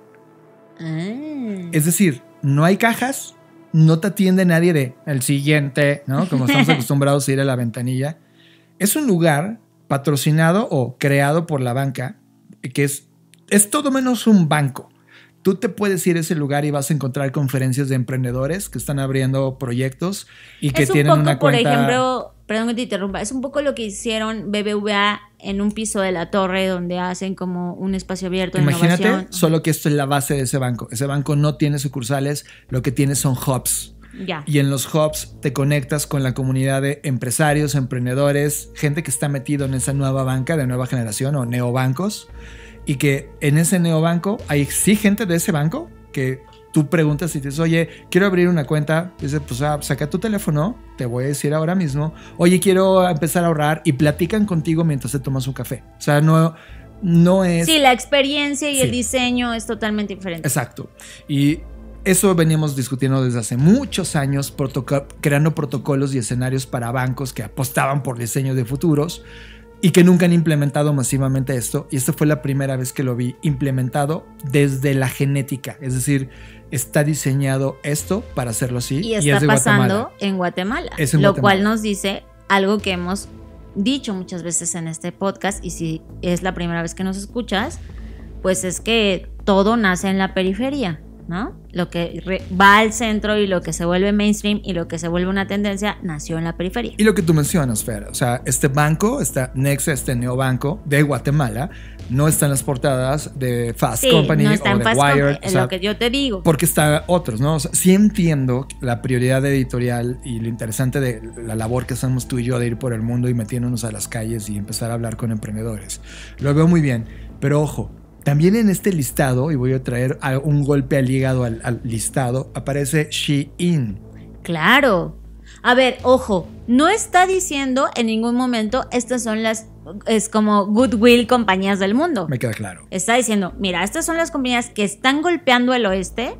Ah. Es decir, no hay cajas, no te atiende nadie de el siguiente, ¿no? Como estamos acostumbrados a ir a la ventanilla. Es un lugar patrocinado o creado por la banca que es, es todo menos un banco. Tú te puedes ir a ese lugar y vas a encontrar conferencias de emprendedores que están abriendo proyectos y que es un tienen poco, una por cuenta... ejemplo, perdón que te interrumpa, es un poco lo que hicieron B B V A en un piso de la torre donde hacen como un espacio abierto de Imagínate, innovación. Solo que esto es la base de ese banco. Ese banco no tiene sucursales, lo que tiene son hubs. Ya. Y en los hubs te conectas con la comunidad de empresarios, emprendedores, gente que está metido en esa nueva banca de nueva generación o neobancos. Y que en ese neobanco hay sí gente de ese banco que tú preguntas y dices, oye, quiero abrir una cuenta. Dices, pues ah, saca tu teléfono, te voy a decir ahora mismo. Oye, quiero empezar a ahorrar y platican contigo mientras te tomas un café. O sea, no, no es... Sí, la experiencia y sí. el diseño es totalmente diferente. Exacto. Y eso veníamos discutiendo desde hace muchos años, protoco- creando protocolos y escenarios para bancos que apostaban por diseño de futuros y que nunca han implementado masivamente esto. Y esta fue la primera vez que lo vi implementado desde la genética. Es decir, está diseñado esto para hacerlo así. Y está y es de pasando Guatemala. en Guatemala. Es en lo Guatemala. cual nos dice algo que hemos dicho muchas veces en este podcast. Y si es la primera vez que nos escuchas, pues es que todo nace en la periferia, ¿no? Lo que re- va al centro y lo que se vuelve mainstream y lo que se vuelve una tendencia nació en la periferia. Y lo que tú mencionas, Fer, o sea, este banco, esta Nexa, este neobanco de Guatemala, no está en las portadas de Fast Sí, Company no está o en de Fast Wired. Company, O es sea, lo que yo te digo. porque está otros, ¿no? O sea, sí entiendo la prioridad editorial y lo interesante de la labor que hacemos tú y yo de ir por el mundo y metiéndonos a las calles y empezar a hablar con emprendedores. Lo veo muy bien, pero ojo, también en este listado, y voy a traer un golpe al hígado al, al listado, aparece Shein. Claro. A ver, ojo, no está diciendo en ningún momento estas son las, es como goodwill compañías del mundo. Me queda claro. Está diciendo, mira, estas son las compañías que están golpeando el oeste.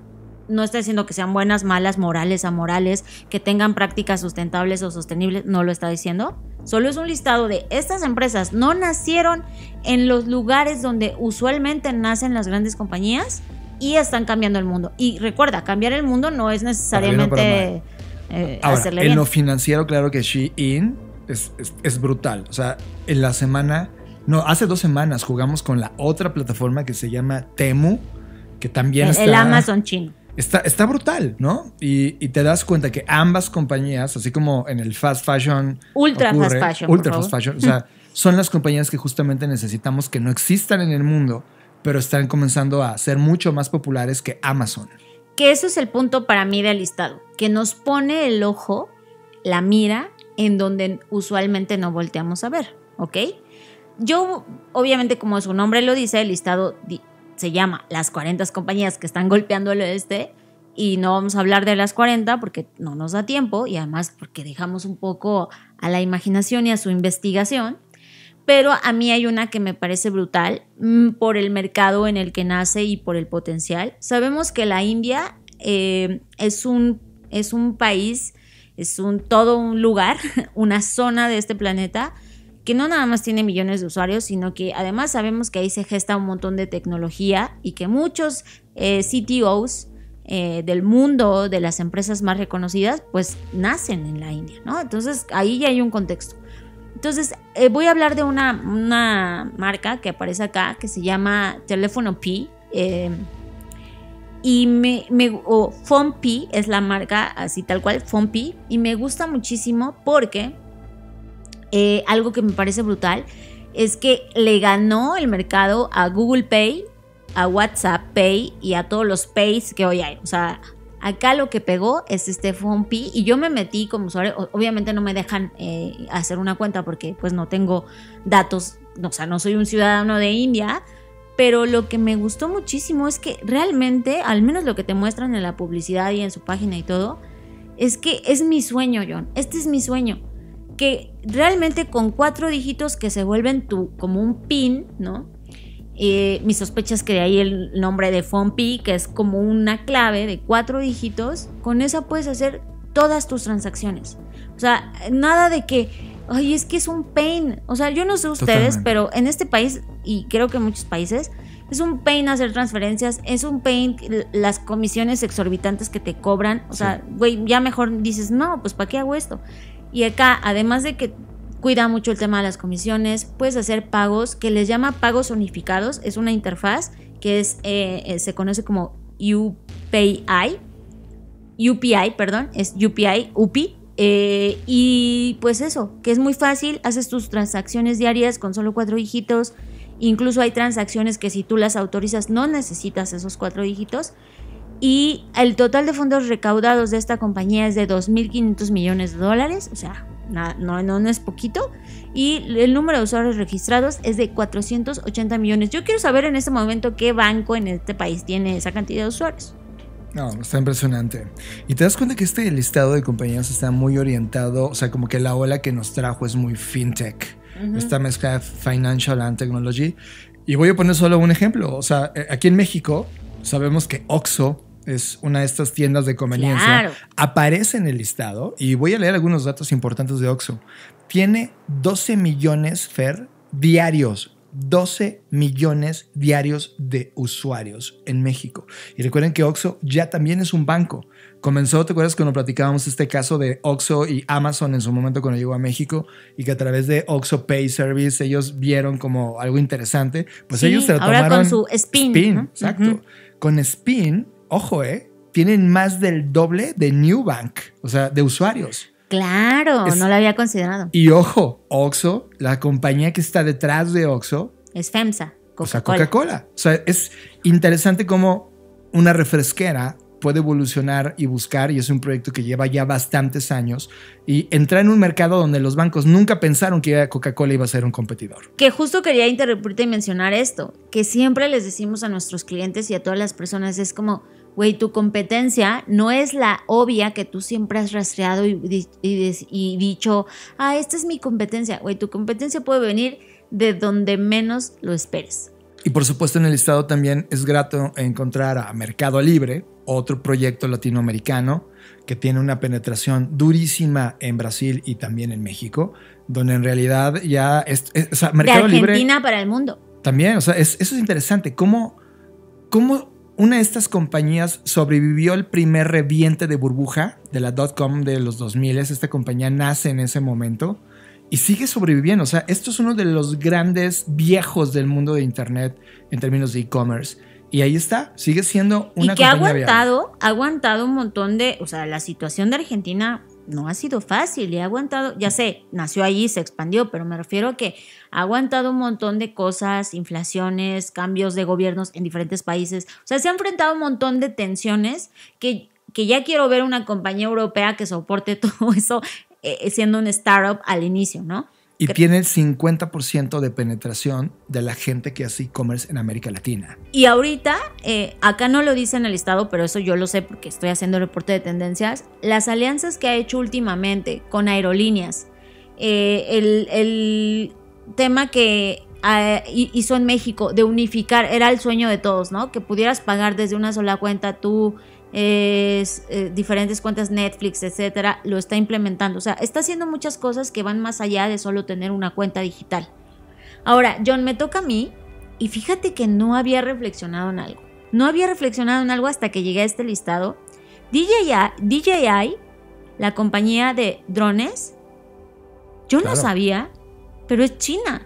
No está diciendo que sean buenas, malas, morales, amorales, que tengan prácticas sustentables o sostenibles, no lo está diciendo. Solo es un listado de estas empresas. No nacieron en los lugares donde usualmente nacen las grandes compañías y están cambiando el mundo. Y recuerda, cambiar el mundo no es necesariamente eh, Ahora, hacerle en bien. lo financiero, claro que Shein es, es, es brutal. O sea, en la semana, no, hace dos semanas jugamos con la otra plataforma que se llama Temu, que también el, está... el Amazon chino. Está, está brutal, ¿no? Y, y te das cuenta que ambas compañías, así como en el fast fashion... Ultra ocurre, fast fashion, Ultra por fast favor. fashion. O sea, son las compañías que justamente necesitamos que no existan en el mundo, pero están comenzando a ser mucho más populares que Amazon. Que eso es el punto para mí del listado, que nos pone el ojo, la mira, en donde usualmente no volteamos a ver, ¿ok? Yo, obviamente, como su nombre lo dice, el listado di- se llama las cuarenta compañías que están golpeando el oeste y no vamos a hablar de las cuarenta porque no nos da tiempo y además porque dejamos un poco a la imaginación y a su investigación. Pero a mí hay una que me parece brutal mmm, por el mercado en el que nace y por el potencial. Sabemos que la India eh, es, un, es un país, es un, todo un lugar, una zona de este planeta que no nada más tiene millones de usuarios, sino que además sabemos que ahí se gesta un montón de tecnología y que muchos eh, C T Os eh, del mundo, de las empresas más reconocidas, pues nacen en la India, ¿no? Entonces ahí ya hay un contexto. Entonces, eh, voy a hablar de una, una marca que aparece acá que se llama Teléfono Pi. Eh, y me, me o PhonePe es la marca, así tal cual, PhonePe. Y me gusta muchísimo porque eh, algo que me parece brutal es que le ganó el mercado a Google Pay, a WhatsApp Pay y a todos los Pays que hoy hay. O sea, Acá lo que pegó es este FonePe y yo me metí como usuario. Obviamente no me dejan eh, hacer una cuenta porque pues no tengo datos, o sea, no soy un ciudadano de India, pero lo que me gustó muchísimo es que realmente, al menos lo que te muestran en la publicidad y en su página y todo, es que es mi sueño, John, este es mi sueño, que realmente con cuatro dígitos que se vuelven tu, como un pin, ¿no? Eh, mi sospecha es que de ahí el nombre de FonePe, que es como una clave de cuatro dígitos, con esa puedes hacer todas tus transacciones. O sea, nada de que, ay, es que es un pain. O sea, yo no sé ustedes, Totalmente. Pero en este país, y creo que en muchos países, es un pain hacer transferencias, es un pain las comisiones exorbitantes que te cobran. O sea, güey, sí. ya mejor dices, no, pues ¿para qué hago esto? Y acá, además de que cuida mucho el tema de las comisiones, puedes hacer pagos que les llama pagos unificados. Es una interfaz que es eh, eh, se conoce como U P I, U P I, perdón, es U P I, U P I. Eh, y pues eso, que es muy fácil, haces tus transacciones diarias con solo cuatro dígitos. Incluso hay transacciones que si tú las autorizas no necesitas esos cuatro dígitos. Y el total de fondos recaudados de esta compañía es de dos mil quinientos millones de dólares, o sea, no, no, no es poquito. Y el número de usuarios registrados es de cuatrocientos ochenta millones. Yo quiero saber en este momento qué banco en este país tiene esa cantidad de usuarios. No, está impresionante. Y te das cuenta que este listado de compañías está muy orientado, o sea, como que la ola que nos trajo es muy fintech. Uh-huh. Esta mezcla de financial and technology. Y voy a poner solo un ejemplo. O sea, aquí en México sabemos que Oxxo es una de estas tiendas de conveniencia. Claro. Aparece en el listado y voy a leer algunos datos importantes de Oxxo. Tiene doce millones, Fer, diarios. doce millones diarios de usuarios en México. Y recuerden que Oxxo ya también es un banco. Comenzó, ¿te acuerdas cuando platicábamos este caso de Oxxo y Amazon en su momento cuando llegó a México? Y que a través de Oxxo Pay Service ellos vieron como algo interesante. Pues sí, ellos se lo tomaron. Ahora con su Spin. Spin, ¿no? Exacto. Uh-huh. Con Spin, ojo, eh, tienen más del doble de Nubank, o sea, de usuarios. Claro, es, no lo había considerado. Y ojo, Oxxo, la compañía que está detrás de Oxxo, es FEMSA, Coca-Cola. O sea, Coca-Cola. O sea, es interesante cómo una refresquera puede evolucionar y buscar, y es un proyecto que lleva ya bastantes años, y entrar en un mercado donde los bancos nunca pensaron que Coca-Cola iba a ser un competidor. Que justo quería interrumpirte y mencionar esto, que siempre les decimos a nuestros clientes y a todas las personas, es como, güey, tu competencia no es la obvia que tú siempre has rastreado y, y, y dicho, ah, esta es mi competencia. Güey, tu competencia puede venir de donde menos lo esperes. Y por supuesto en el listado también es grato encontrar a Mercado Libre, otro proyecto latinoamericano que tiene una penetración durísima en Brasil y también en México, donde en realidad ya es, es o sea, Mercado Libre... De Argentina Libre, para el mundo. También, o sea, es, eso es interesante. ¿Cómo, cómo una de estas compañías sobrevivió al primer reviente de burbuja de la dot-com de los dos mil? Esta compañía nace en ese momento y sigue sobreviviendo. O sea, esto es uno de los grandes viejos del mundo de Internet en términos de e-commerce. Y ahí está, sigue siendo una compañía. Y que ha aguantado, viable. ha aguantado un montón de... O sea, la situación de Argentina no ha sido fácil y ha aguantado... Ya sé, nació allí, se expandió, pero me refiero a que ha aguantado un montón de cosas, inflaciones, cambios de gobiernos en diferentes países. O sea, se ha enfrentado a un montón de tensiones que, que ya quiero ver una compañía europea que soporte todo eso eh, siendo un startup al inicio, ¿no? Y tiene el cincuenta por ciento de penetración de la gente que hace e-commerce en América Latina. Y ahorita, eh, acá no lo dice en el listado, pero eso yo lo sé porque estoy haciendo el reporte de tendencias, las alianzas que ha hecho últimamente con aerolíneas, eh, el, el tema que eh, hizo en México de unificar, era el sueño de todos, ¿no? Que pudieras pagar desde una sola cuenta tú, Eh, eh, diferentes cuentas Netflix, etcétera, lo está implementando. O sea, está haciendo muchas cosas que van más allá de solo tener una cuenta digital. Ahora, John, me toca a mí y fíjate que no había reflexionado en algo. No había reflexionado en algo hasta que llegué a este listado. D J I, D J I, la compañía de drones, yo claro. no sabía, pero es China.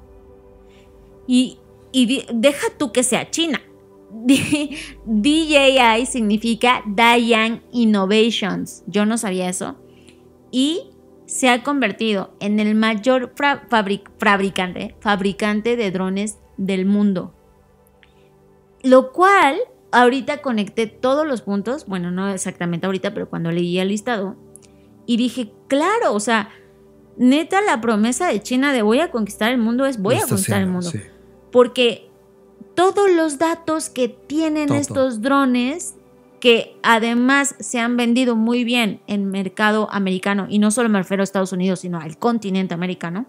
Y, y deja tú que sea China. D J I significa Dayan Innovations. Yo no sabía eso. Y se ha convertido en el mayor fra- fabric- fabricante, fabricante de drones del mundo. Lo cual, ahorita conecté todos los puntos, bueno, no exactamente ahorita, pero cuando leí el listado, y dije, claro, o sea, neta la promesa de China de voy a conquistar el mundo es voy a conquistar el mundo. Sí. Porque todos los datos que tienen Todo. estos drones, que además se han vendido muy bien en mercado americano, y no solo me refiero a Estados Unidos, sino al continente americano,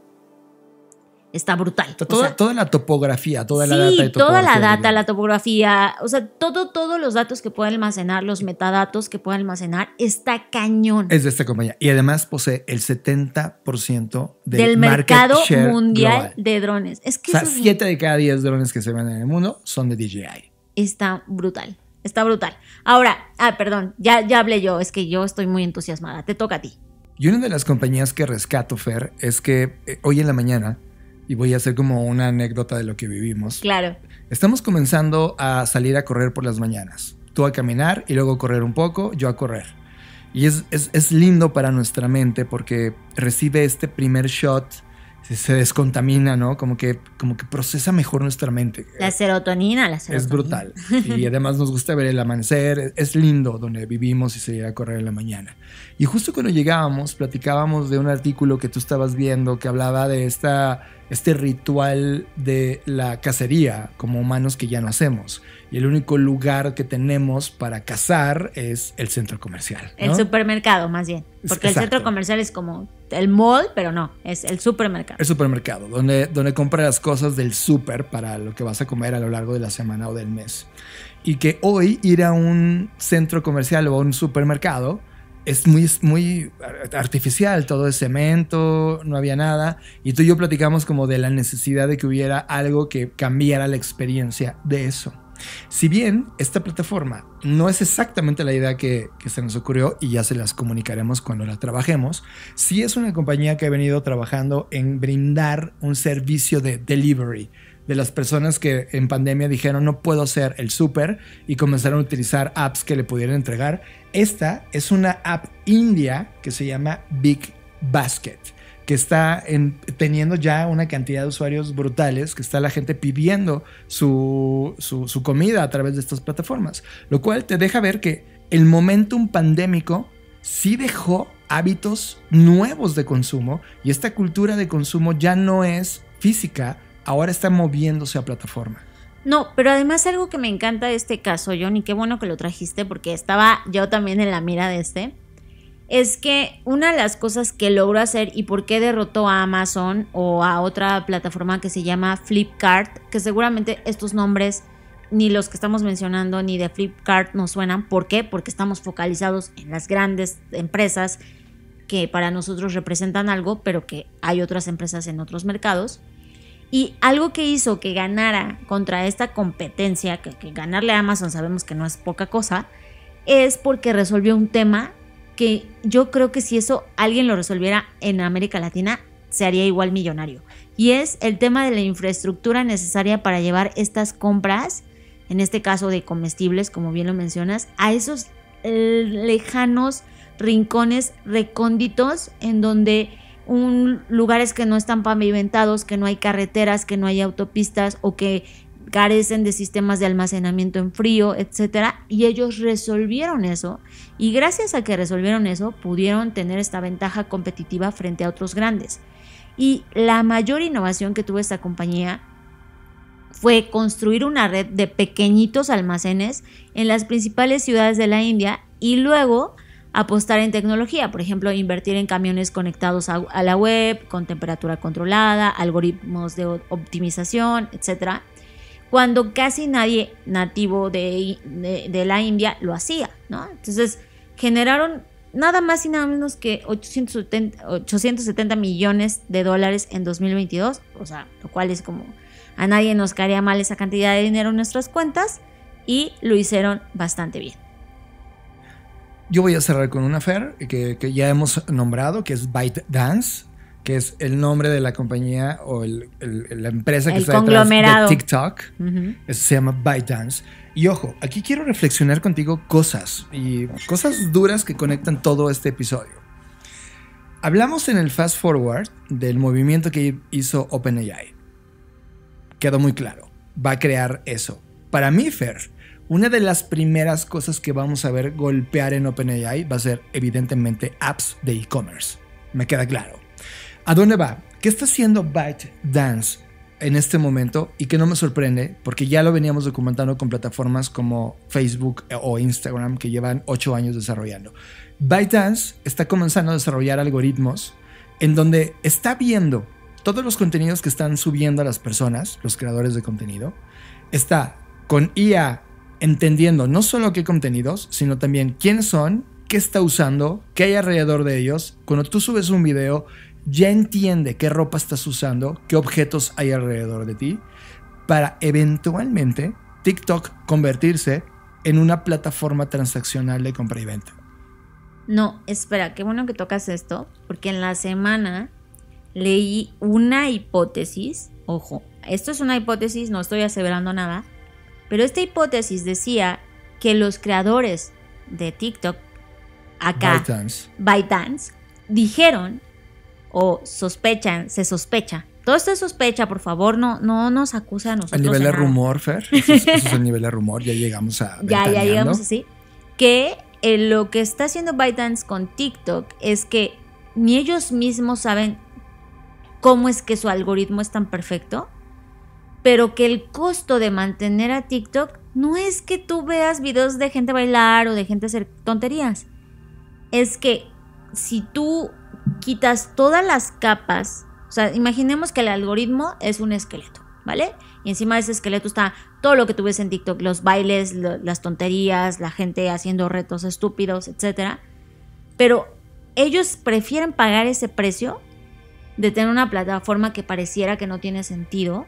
está brutal. Toda, o sea, toda la topografía, toda sí, la data de topografía. toda la data, la topografía, o sea, todo, todos los datos que puede almacenar, los metadatos que puede almacenar, está cañón. Es de esta compañía. Y además posee el setenta por ciento del, del mercado mundial global. de drones. Es que o sea, siete de cada diez drones que se venden en el mundo son de D J I. Está brutal, está brutal. Ahora, ah, perdón, ya, ya hablé yo, es que yo estoy muy entusiasmada. Te toca a ti. Y una de las compañías que rescato, Fer, es que eh, hoy en la mañana, y voy a hacer como una anécdota de lo que vivimos. Claro. Estamos comenzando a salir a correr por las mañanas. Tú a caminar y luego correr un poco, yo a correr. Y es, es, es lindo para nuestra mente porque recibe este primer shot, se, se descontamina, ¿no? Como que, como que procesa mejor nuestra mente. La serotonina, la serotonina. Es brutal. Y además nos gusta ver el amanecer. Es lindo donde vivimos y salir a correr en la mañana. Y justo cuando llegábamos, platicábamos de un artículo que tú estabas viendo que hablaba de esta... este ritual de la cacería como humanos que ya no hacemos. Y el único lugar que tenemos para cazar es el centro comercial, ¿no? El supermercado, más bien. Porque Exacto. el centro comercial es como el mall, pero no, es el supermercado. El supermercado, donde, donde compras las cosas del súper para lo que vas a comer a lo largo de la semana o del mes. Y que hoy ir a un centro comercial o a un supermercado es muy, muy artificial, todo es cemento, no había nada. Y tú y yo platicamos como de la necesidad de que hubiera algo que cambiara la experiencia de eso. Si bien esta plataforma no es exactamente la idea que, que se nos ocurrió, y ya se las comunicaremos cuando la trabajemos, sí es una compañía que ha venido trabajando en brindar un servicio de delivery de las personas que en pandemia dijeron no puedo hacer el súper y comenzaron a utilizar apps que le pudieran entregar. Esta es una app india que se llama Big Basket, que está en, teniendo ya una cantidad de usuarios brutales, que está la gente pidiendo su, su, su comida a través de estas plataformas, lo cual te deja ver que el momentum pandémico sí dejó hábitos nuevos de consumo, y esta cultura de consumo ya no es física, ahora está moviéndose a plataforma. No, pero además algo que me encanta de este caso, John, y qué bueno que lo trajiste porque estaba yo también en la mira de este, es que una de las cosas que logró hacer y por qué derrotó a Amazon o a otra plataforma que se llama Flipkart, que seguramente estos nombres ni los que estamos mencionando ni de Flipkart nos suenan. ¿Por qué? Porque estamos focalizados en las grandes empresas que para nosotros representan algo, pero que hay otras empresas en otros mercados. Y algo que hizo que ganara contra esta competencia, que, que ganarle a Amazon sabemos que no es poca cosa, es porque resolvió un tema que yo creo que si eso alguien lo resolviera en América Latina, se haría igual millonario. Y es el tema de la infraestructura necesaria para llevar estas compras, en este caso de comestibles, como bien lo mencionas, a esos eh, lejanos rincones recónditos en donde un, lugares que no están pavimentados, que no hay carreteras, que no hay autopistas o que carecen de sistemas de almacenamiento en frío, etcétera, y ellos resolvieron eso, y gracias a que resolvieron eso pudieron tener esta ventaja competitiva frente a otros grandes. Y la mayor innovación que tuvo esta compañía fue construir una red de pequeñitos almacenes en las principales ciudades de la India y luego apostar en tecnología, por ejemplo, invertir en camiones conectados a, a la web, con temperatura controlada, algoritmos de optimización, etcétera, cuando casi nadie nativo de, de, de la India lo hacía, ¿no? Entonces generaron nada más y nada menos que ochocientos setenta millones de dólares en dos mil veintidós, o sea, lo cual es como a nadie nos caería mal esa cantidad de dinero en nuestras cuentas, y lo hicieron bastante bien. Yo voy a cerrar con una, Fer, que, que ya hemos nombrado, que es ByteDance, que es el nombre de la compañía o el, el, la empresa que el está detrás de TikTok. Uh-huh. Eso se llama ByteDance. Y ojo, aquí quiero reflexionar contigo cosas, y cosas duras que conectan todo este episodio. Hablamos en el Fast Forward del movimiento que hizo OpenAI. Quedó muy claro, va a crear eso. Para mí, Fer, una de las primeras cosas que vamos a ver golpear en OpenAI va a ser evidentemente apps de e-commerce. Me queda claro. ¿A dónde va? ¿Qué está haciendo ByteDance en este momento? Y que no me sorprende, porque ya lo veníamos documentando con plataformas como Facebook o Instagram que llevan ocho años desarrollando. ByteDance está comenzando a desarrollar algoritmos en donde está viendo todos los contenidos que están subiendo a las personas, los creadores de contenido. Está con I A entendiendo no solo qué contenidos, sino también quiénes son, qué está usando, qué hay alrededor de ellos. Cuando tú subes un video, ya entiende qué ropa estás usando, qué objetos hay alrededor de ti, para eventualmente TikTok convertirse en una plataforma transaccional de compra y venta. No, espera, qué bueno que tocas esto, porque en la semana leí una hipótesis. Ojo, esto es una hipótesis, no estoy aseverando nada, pero esta hipótesis decía que los creadores de TikTok, acá, ByteDance, ByteDance, dijeron o sospechan, se sospecha. Todo esto es sospecha, por favor, no, no nos acusa a nosotros. a nivel de nada. rumor, Fer, eso es, eso es el nivel de rumor, ya llegamos a Ya, ya ventaneando. llegamos así. Que eh, lo que está haciendo ByteDance con TikTok es que ni ellos mismos saben cómo es que su algoritmo es tan perfecto, pero que el costo de mantener a TikTok no es que tú veas videos de gente bailar o de gente hacer tonterías. Es que si tú quitas todas las capas, o sea, imaginemos que el algoritmo es un esqueleto, ¿vale? Y encima de ese esqueleto está todo lo que tú ves en TikTok, los bailes, lo, las tonterías, la gente haciendo retos estúpidos, etcétera. Pero ellos prefieren pagar ese precio de tener una plataforma que pareciera que no tiene sentido,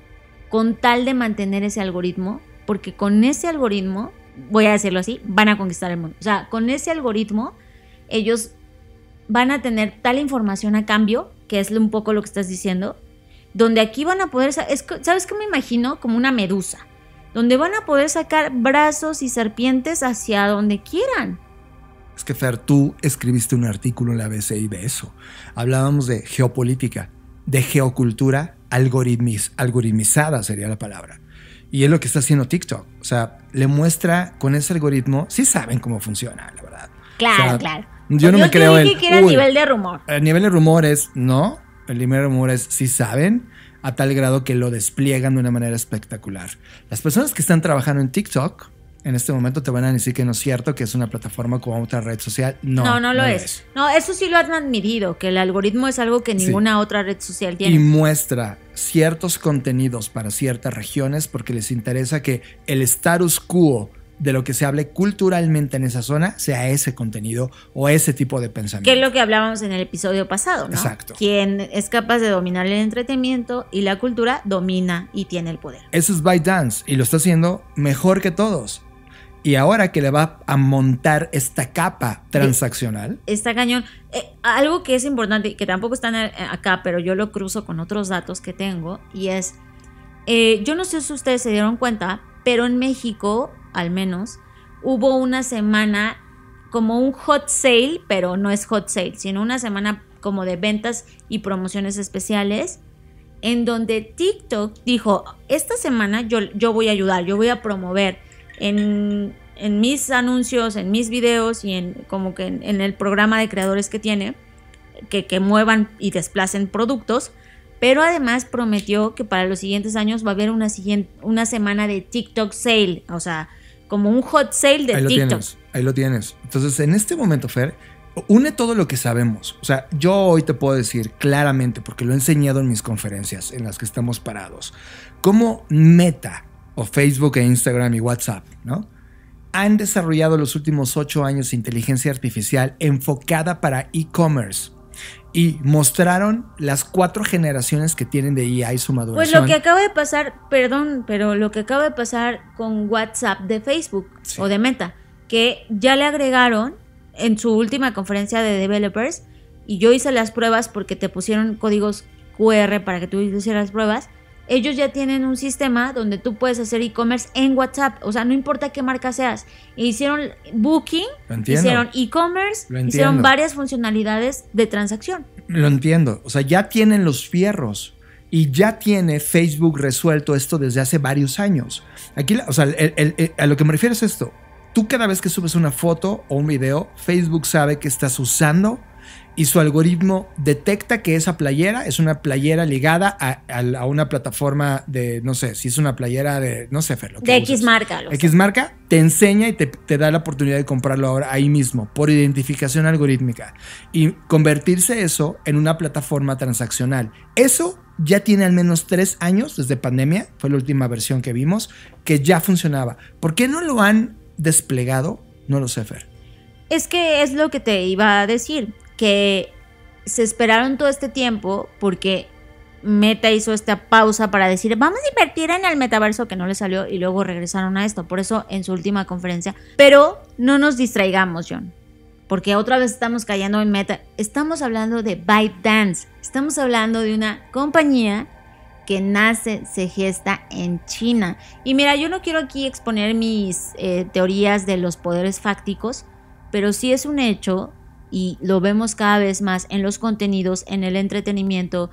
con tal de mantener ese algoritmo, porque con ese algoritmo, voy a decirlo así, van a conquistar el mundo. O sea, con ese algoritmo, ellos van a tener tal información a cambio, que es un poco lo que estás diciendo, donde aquí van a poder, es, ¿sabes qué me imagino? Como una medusa, donde van a poder sacar brazos y serpientes hacia donde quieran. Es que, Fer, tú escribiste un artículo en la B C I de eso. Hablábamos de geopolítica, de geocultura algoritmiz, algoritmizada sería la palabra. Y es lo que está haciendo TikTok. O sea, le muestra con ese algoritmo, sí saben cómo funciona, la verdad. Claro, o sea, claro. Yo no yo me creo dije el... que era uy, a nivel de rumor. El nivel de rumor es no. El nivel de rumor es sí saben, a tal grado que lo despliegan de una manera espectacular. Las personas que están trabajando en TikTok en este momento te van a decir que no es cierto, que es una plataforma como otra red social. No, no, no lo es. No, eso sí lo han admitido, que el algoritmo es algo que ninguna sí. otra red social tiene. Y muestra ciertos contenidos para ciertas regiones porque les interesa que el status quo de lo que se hable culturalmente en esa zona sea ese contenido o ese tipo de pensamiento. Que es lo que hablábamos en el episodio pasado, ¿no? Exacto. Quien es capaz de dominar el entretenimiento y la cultura domina y tiene el poder. Eso es ByteDance y lo está haciendo mejor que todos. Y ahora que le va a montar esta capa transaccional. Está cañón. Eh, algo que es importante y que tampoco está acá, pero yo lo cruzo con otros datos que tengo, y es, eh, yo no sé si ustedes se dieron cuenta, pero en México, al menos, hubo una semana como un hot sale, pero no es hot sale, sino una semana como de ventas y promociones especiales, en donde TikTok dijo, esta semana yo, yo voy a ayudar, yo voy a promover en, en mis anuncios, en mis videos y en como que en, en el programa de creadores que tiene, que, que muevan y desplacen productos, pero además prometió que para los siguientes años va a haber una, siguiente, una semana de TikTok sale, o sea, como un hot sale de ahí lo TikTok. Tienes, ahí lo tienes. Entonces, en este momento, Fer, une todo lo que sabemos. O sea, yo hoy te puedo decir claramente, porque lo he enseñado en mis conferencias en las que estamos parados, cómo Meta o Facebook e Instagram y WhatsApp, ¿no?, han desarrollado los últimos ocho años inteligencia artificial enfocada para e-commerce y mostraron las cuatro generaciones que tienen de I A y su maduración. Pues lo que acaba de pasar, perdón, pero lo que acaba de pasar con WhatsApp de Facebook sí. o de Meta, que ya le agregaron en su última conferencia de developers, y yo hice las pruebas porque te pusieron códigos Q R para que tú hicieras las pruebas. Ellos ya tienen un sistema donde tú puedes hacer e-commerce en WhatsApp, o sea, no importa qué marca seas. E hicieron booking, hicieron e-commerce, hicieron varias funcionalidades de transacción. Lo entiendo, o sea, ya tienen los fierros Y ya tiene Facebook resuelto esto desde hace varios años. Aquí, o sea, el, el, el, a lo que me refiero es esto. Tú cada vez que subes una foto o un video, Facebook sabe que estás usando y su algoritmo detecta que esa playera es una playera ligada a, a, a una plataforma de, no sé, si es una playera de, no sé, Fer, lo que de uses. X marca. X sé. marca te enseña y te, te da la oportunidad de comprarlo ahora ahí mismo por identificación algorítmica y convertirse eso en una plataforma transaccional. Eso ya tiene al menos tres años desde pandemia, fue la última versión que vimos, que ya funcionaba. ¿Por qué no lo han desplegado? No lo sé, Fer. Es que es lo que te iba a decir, que se esperaron todo este tiempo porque Meta hizo esta pausa para decir vamos a invertir en el metaverso, que no le salió, y luego regresaron a esto, por eso en su última conferencia. Pero no nos distraigamos, John, porque otra vez estamos cayendo en Meta. Estamos hablando de ByteDance, estamos hablando de una compañía que nace, se gesta en China. Y mira, yo no quiero aquí exponer mis eh, teorías de los poderes fácticos, pero sí es un hecho, y lo vemos cada vez más en los contenidos, en el entretenimiento,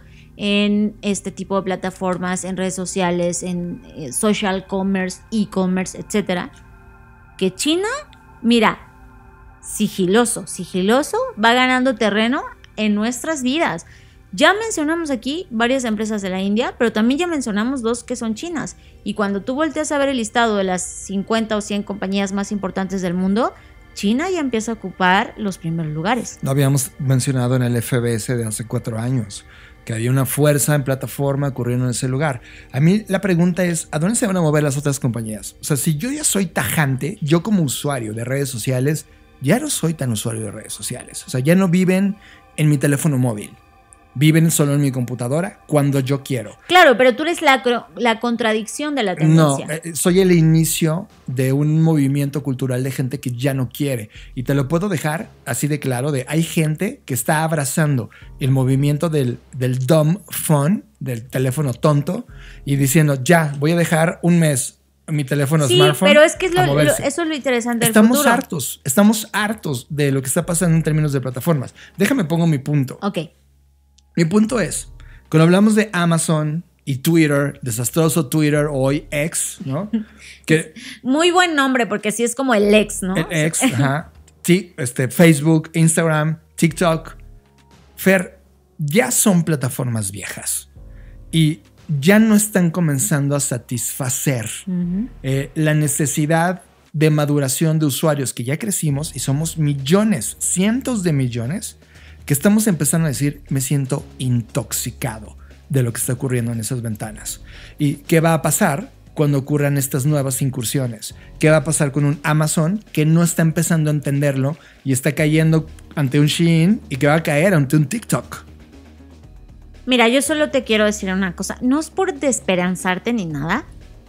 en este tipo de plataformas, en redes sociales, en eh, social commerce, e-commerce, etcétera, que China, mira, sigiloso, sigiloso, va ganando terreno en nuestras vidas. Ya mencionamos aquí varias empresas de la India, pero también ya mencionamos dos que son chinas. Y cuando tú volteas a ver el listado de las cincuenta o cien compañías más importantes del mundo, China ya empieza a ocupar los primeros lugares. Lo habíamos mencionado en el F B S de hace cuatro años, que había una fuerza en plataforma ocurriendo en ese lugar. A mí la pregunta es, ¿a dónde se van a mover las otras compañías? O sea, si yo ya soy tajante, yo como usuario de redes sociales, ya no soy tan usuario de redes sociales. O sea, ya no viven en mi teléfono móvil. Viven solo en mi computadora cuando yo quiero. Claro, pero tú eres la, la contradicción de la tendencia. No, eh, soy el inicio de un movimiento cultural de gente que ya no quiere. Y te lo puedo dejar así de claro, de hay gente que está abrazando el movimiento del, del dumb phone, del teléfono tonto, y diciendo, ya, voy a dejar un mes mi teléfono sí, smartphone. Pero es que es lo, lo, eso es lo interesante del estamos futuro. hartos, estamos hartos de lo que está pasando en términos de plataformas. Déjame pongo mi punto. Ok. Mi punto es, cuando hablamos de Amazon y Twitter, desastroso Twitter, hoy X, ¿no? Que, muy buen nombre, porque sí es como el X, ¿no? El X, ajá. Sí, este, Facebook, Instagram, TikTok. Fer, ya son plataformas viejas y ya no están comenzando a satisfacer uh-huh. eh, la necesidad de maduración de usuarios que ya crecimos y somos millones, cientos de millones, que estamos empezando a decir, me siento intoxicado de lo que está ocurriendo en esas ventanas. ¿Y qué va a pasar cuando ocurran estas nuevas incursiones? ¿Qué va a pasar con un Amazon que no está empezando a entenderlo y está cayendo ante un Shein y que va a caer ante un TikTok? Mira, yo solo te quiero decir una cosa. No es por desesperanzarte ni nada,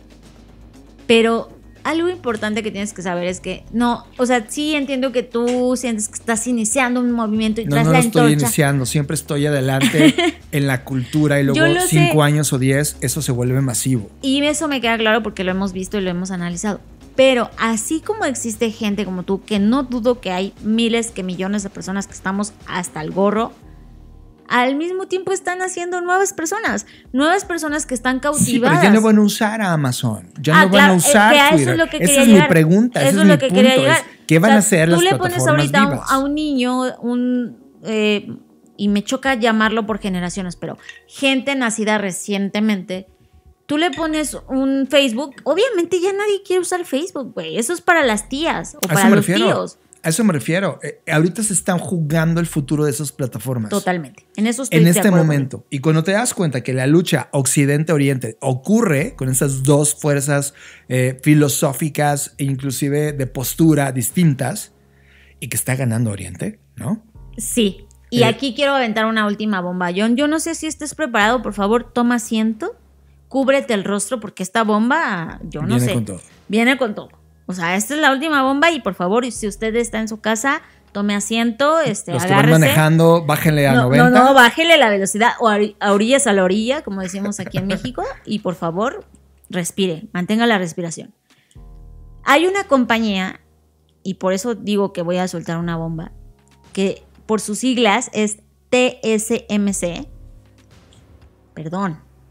pero algo importante que tienes que saber es que no, o sea, sí entiendo que tú sientes que estás iniciando un movimiento y no, traes no la lo estoy antorcha. iniciando, siempre estoy adelante en la cultura y luego cinco sé. años o diez, eso se vuelve masivo. Y eso me queda claro porque lo hemos visto y lo hemos analizado. Pero así como existe gente como tú, que no dudo que hay miles, que millones de personas que estamos hasta el gorro, al mismo tiempo están haciendo nuevas personas, nuevas personas que están cautivadas. Sí, pero ya no van a usar a Amazon, ya ah, no claro, van a usar es que a Twitter. Eso es lo que Esa quería es llegar. mi pregunta, eso ese es es lo mi que punto. quería llegar. Es, ¿qué van o sea, a hacer las plataformas Tú le pones ahorita vivas? a un, a un niño, un, eh, y me choca llamarlo por generaciones, pero gente nacida recientemente, tú le pones un Facebook, obviamente ya nadie quiere usar Facebook, güey. Eso es para las tías o para los refiero. tíos. A eso me refiero. Eh, ahorita se están jugando el futuro de esas plataformas. Totalmente. En eso estoy En de este acuerdo momento. conmigo. Y cuando te das cuenta que la lucha Occidente-Oriente ocurre con esas dos fuerzas eh, filosóficas e inclusive de postura distintas y que está ganando Oriente, ¿no? Sí. Y eh, aquí quiero aventar una última bomba. John, yo no sé si estés preparado. Por favor, toma asiento. Cúbrete el rostro porque esta bomba, yo no viene sé. Con todo. Viene con todo. O sea, esta es la última bomba y por favor, si usted está en su casa, tome asiento, este, Los que agárrese. van manejando, bájenle a no, noventa. No, no, bájele la velocidad o a orillas a la orilla, como decimos aquí en México, y por favor, respire, mantenga la respiración. Hay una compañía, y por eso digo que voy a soltar una bomba, que por sus siglas es T S M C. Perdón,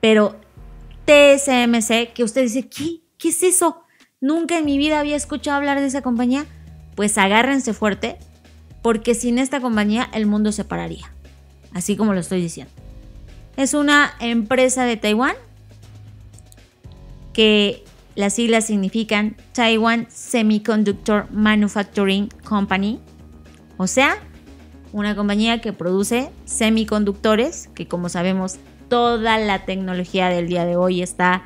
Pero T S M C, que usted dice, ¿qué? ¿Qué es eso? Nunca en mi vida había escuchado hablar de esa compañía. Pues agárrense fuerte, porque sin esta compañía el mundo se pararía. Así como lo estoy diciendo. Es una empresa de Taiwán que las siglas significan Taiwan Semiconductor Manufacturing Company. O sea, una compañía que produce semiconductores, que como sabemos, toda la tecnología del día de hoy está...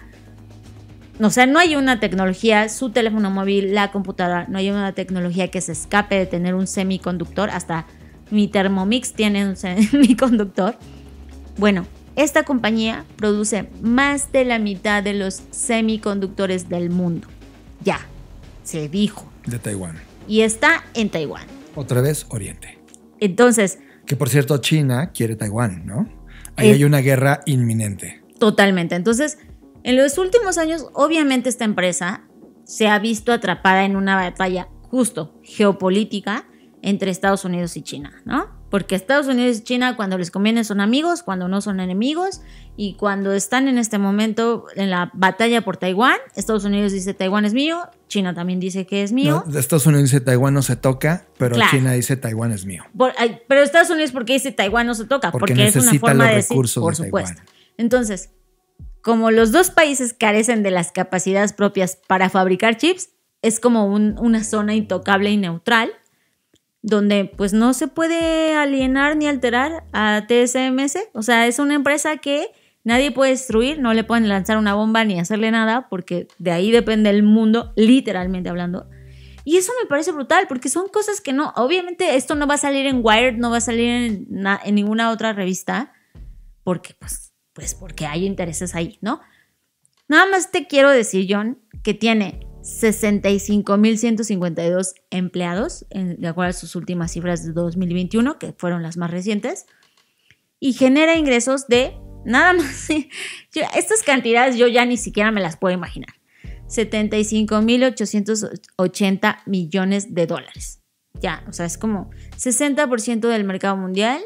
O sea, no hay una tecnología, su teléfono móvil, la computadora, no hay una tecnología que se escape de tener un semiconductor. Hasta mi Thermomix tiene un semiconductor. Bueno, esta compañía produce más de la mitad de los semiconductores del mundo. Ya, se dijo. De Taiwán. Y está en Taiwán. Otra vez, Oriente. Entonces... Que por cierto, China quiere Taiwán, ¿no? Ahí eh, hay una guerra inminente. Totalmente. Entonces, en los últimos años, obviamente esta empresa se ha visto atrapada en una batalla justo geopolítica entre Estados Unidos y China, ¿no? Porque Estados Unidos y China, cuando les conviene, son amigos, cuando no son enemigos, y cuando están en este momento en la batalla por Taiwán, Estados Unidos dice Taiwán es mío, China también dice que es mío. No, Estados Unidos dice Taiwán no se toca, pero Claro. China dice Taiwán es mío. Por, ay, pero Estados Unidos, ¿por qué dice Taiwán no se toca? Porque Porque es una necesita forma los de decir, recursos por de supuesto. Taiwán. Entonces, como los dos países carecen de las capacidades propias para fabricar chips, es como un, una zona intocable y neutral, donde pues no se puede alienar ni alterar a T S M C. O sea, es una empresa que nadie puede destruir, no le pueden lanzar una bomba ni hacerle nada, porque de ahí depende el mundo, literalmente hablando. Y eso me parece brutal, porque son cosas que no... Obviamente esto no va a salir en Wired, no va a salir en, na, en ninguna otra revista, porque pues, pues porque hay intereses ahí, ¿no? Nada más te quiero decir, John, que tiene sesenta y cinco mil ciento cincuenta y dos empleados, en, de acuerdo a sus últimas cifras de dos mil veintiuno, que fueron las más recientes, y genera ingresos de nada más. Yo, estas cantidades yo ya ni siquiera me las puedo imaginar. setenta y cinco mil ochocientos ochenta millones de dólares. Ya, o sea, es como sesenta por ciento del mercado mundial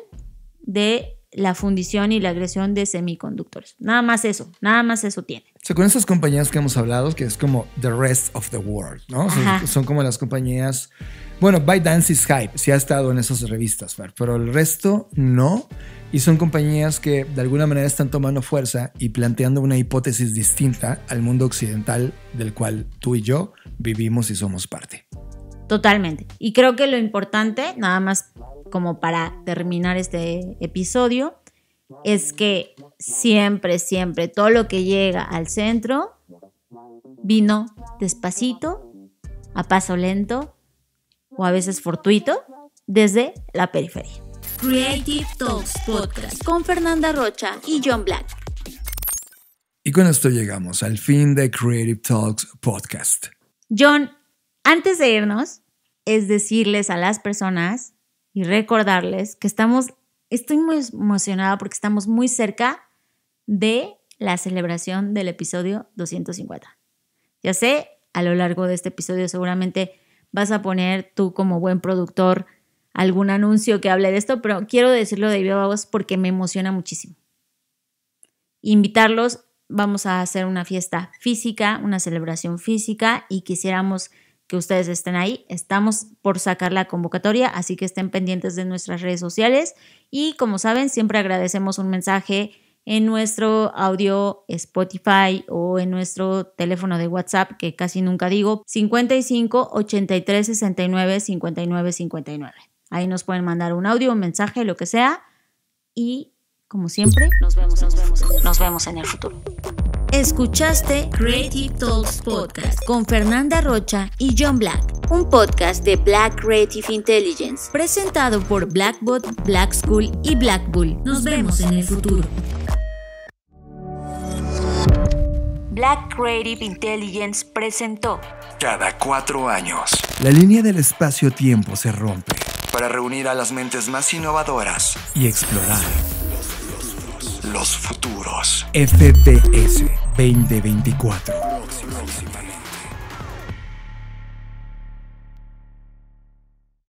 de la fundición y la agresión de semiconductores. Nada más eso, nada más eso tiene. O sea, con esas compañías que hemos hablado, que es como the rest of the world, ¿no? O sea, son como las compañías... Bueno, ByteDance is Hype, sí ha estado en esas revistas, pero el resto no. Y son compañías que de alguna manera están tomando fuerza y planteando una hipótesis distinta al mundo occidental del cual tú y yo vivimos y somos parte. Totalmente. Y creo que lo importante, nada más como para terminar este episodio, es que siempre, siempre todo lo que llega al centro vino despacito, a paso lento o a veces fortuito desde la periferia. Creative Talks Podcast con Fernanda Rocha y John Black. Y con esto llegamos al fin de Creative Talks Podcast. John, antes de irnos, es decirles a las personas y recordarles que estamos, estoy muy emocionada porque estamos muy cerca de la celebración del episodio doscientos cincuenta. Ya sé, a lo largo de este episodio seguramente vas a poner tú como buen productor algún anuncio que hable de esto, pero quiero decirlo de viva voz porque me emociona muchísimo. Invitarlos, vamos a hacer una fiesta física, una celebración física y quisiéramos que ustedes estén ahí. Estamos por sacar la convocatoria, así que estén pendientes de nuestras redes sociales y como saben, siempre agradecemos un mensaje en nuestro audio Spotify o en nuestro teléfono de WhatsApp, que casi nunca digo, cincuenta y cinco, ochenta y tres, sesenta y nueve, cincuenta y nueve, cincuenta y nueve. Ahí nos pueden mandar un audio, un mensaje, lo que sea. Y, como siempre, nos vemos, nos vemos, nos vemos en el futuro. Escuchaste Creative Talks Podcast con Fernanda Rocha y John Black, un podcast de Black Creative Intelligence, presentado por Blackbot, Black School y Black Bull. Nos vemos en el futuro. Black Creative Intelligence presentó Cada cuatro años, La línea del espacio-tiempo se rompe para reunir a las mentes más innovadoras, y explorar. los futuros. F P S veinte veinticuatro.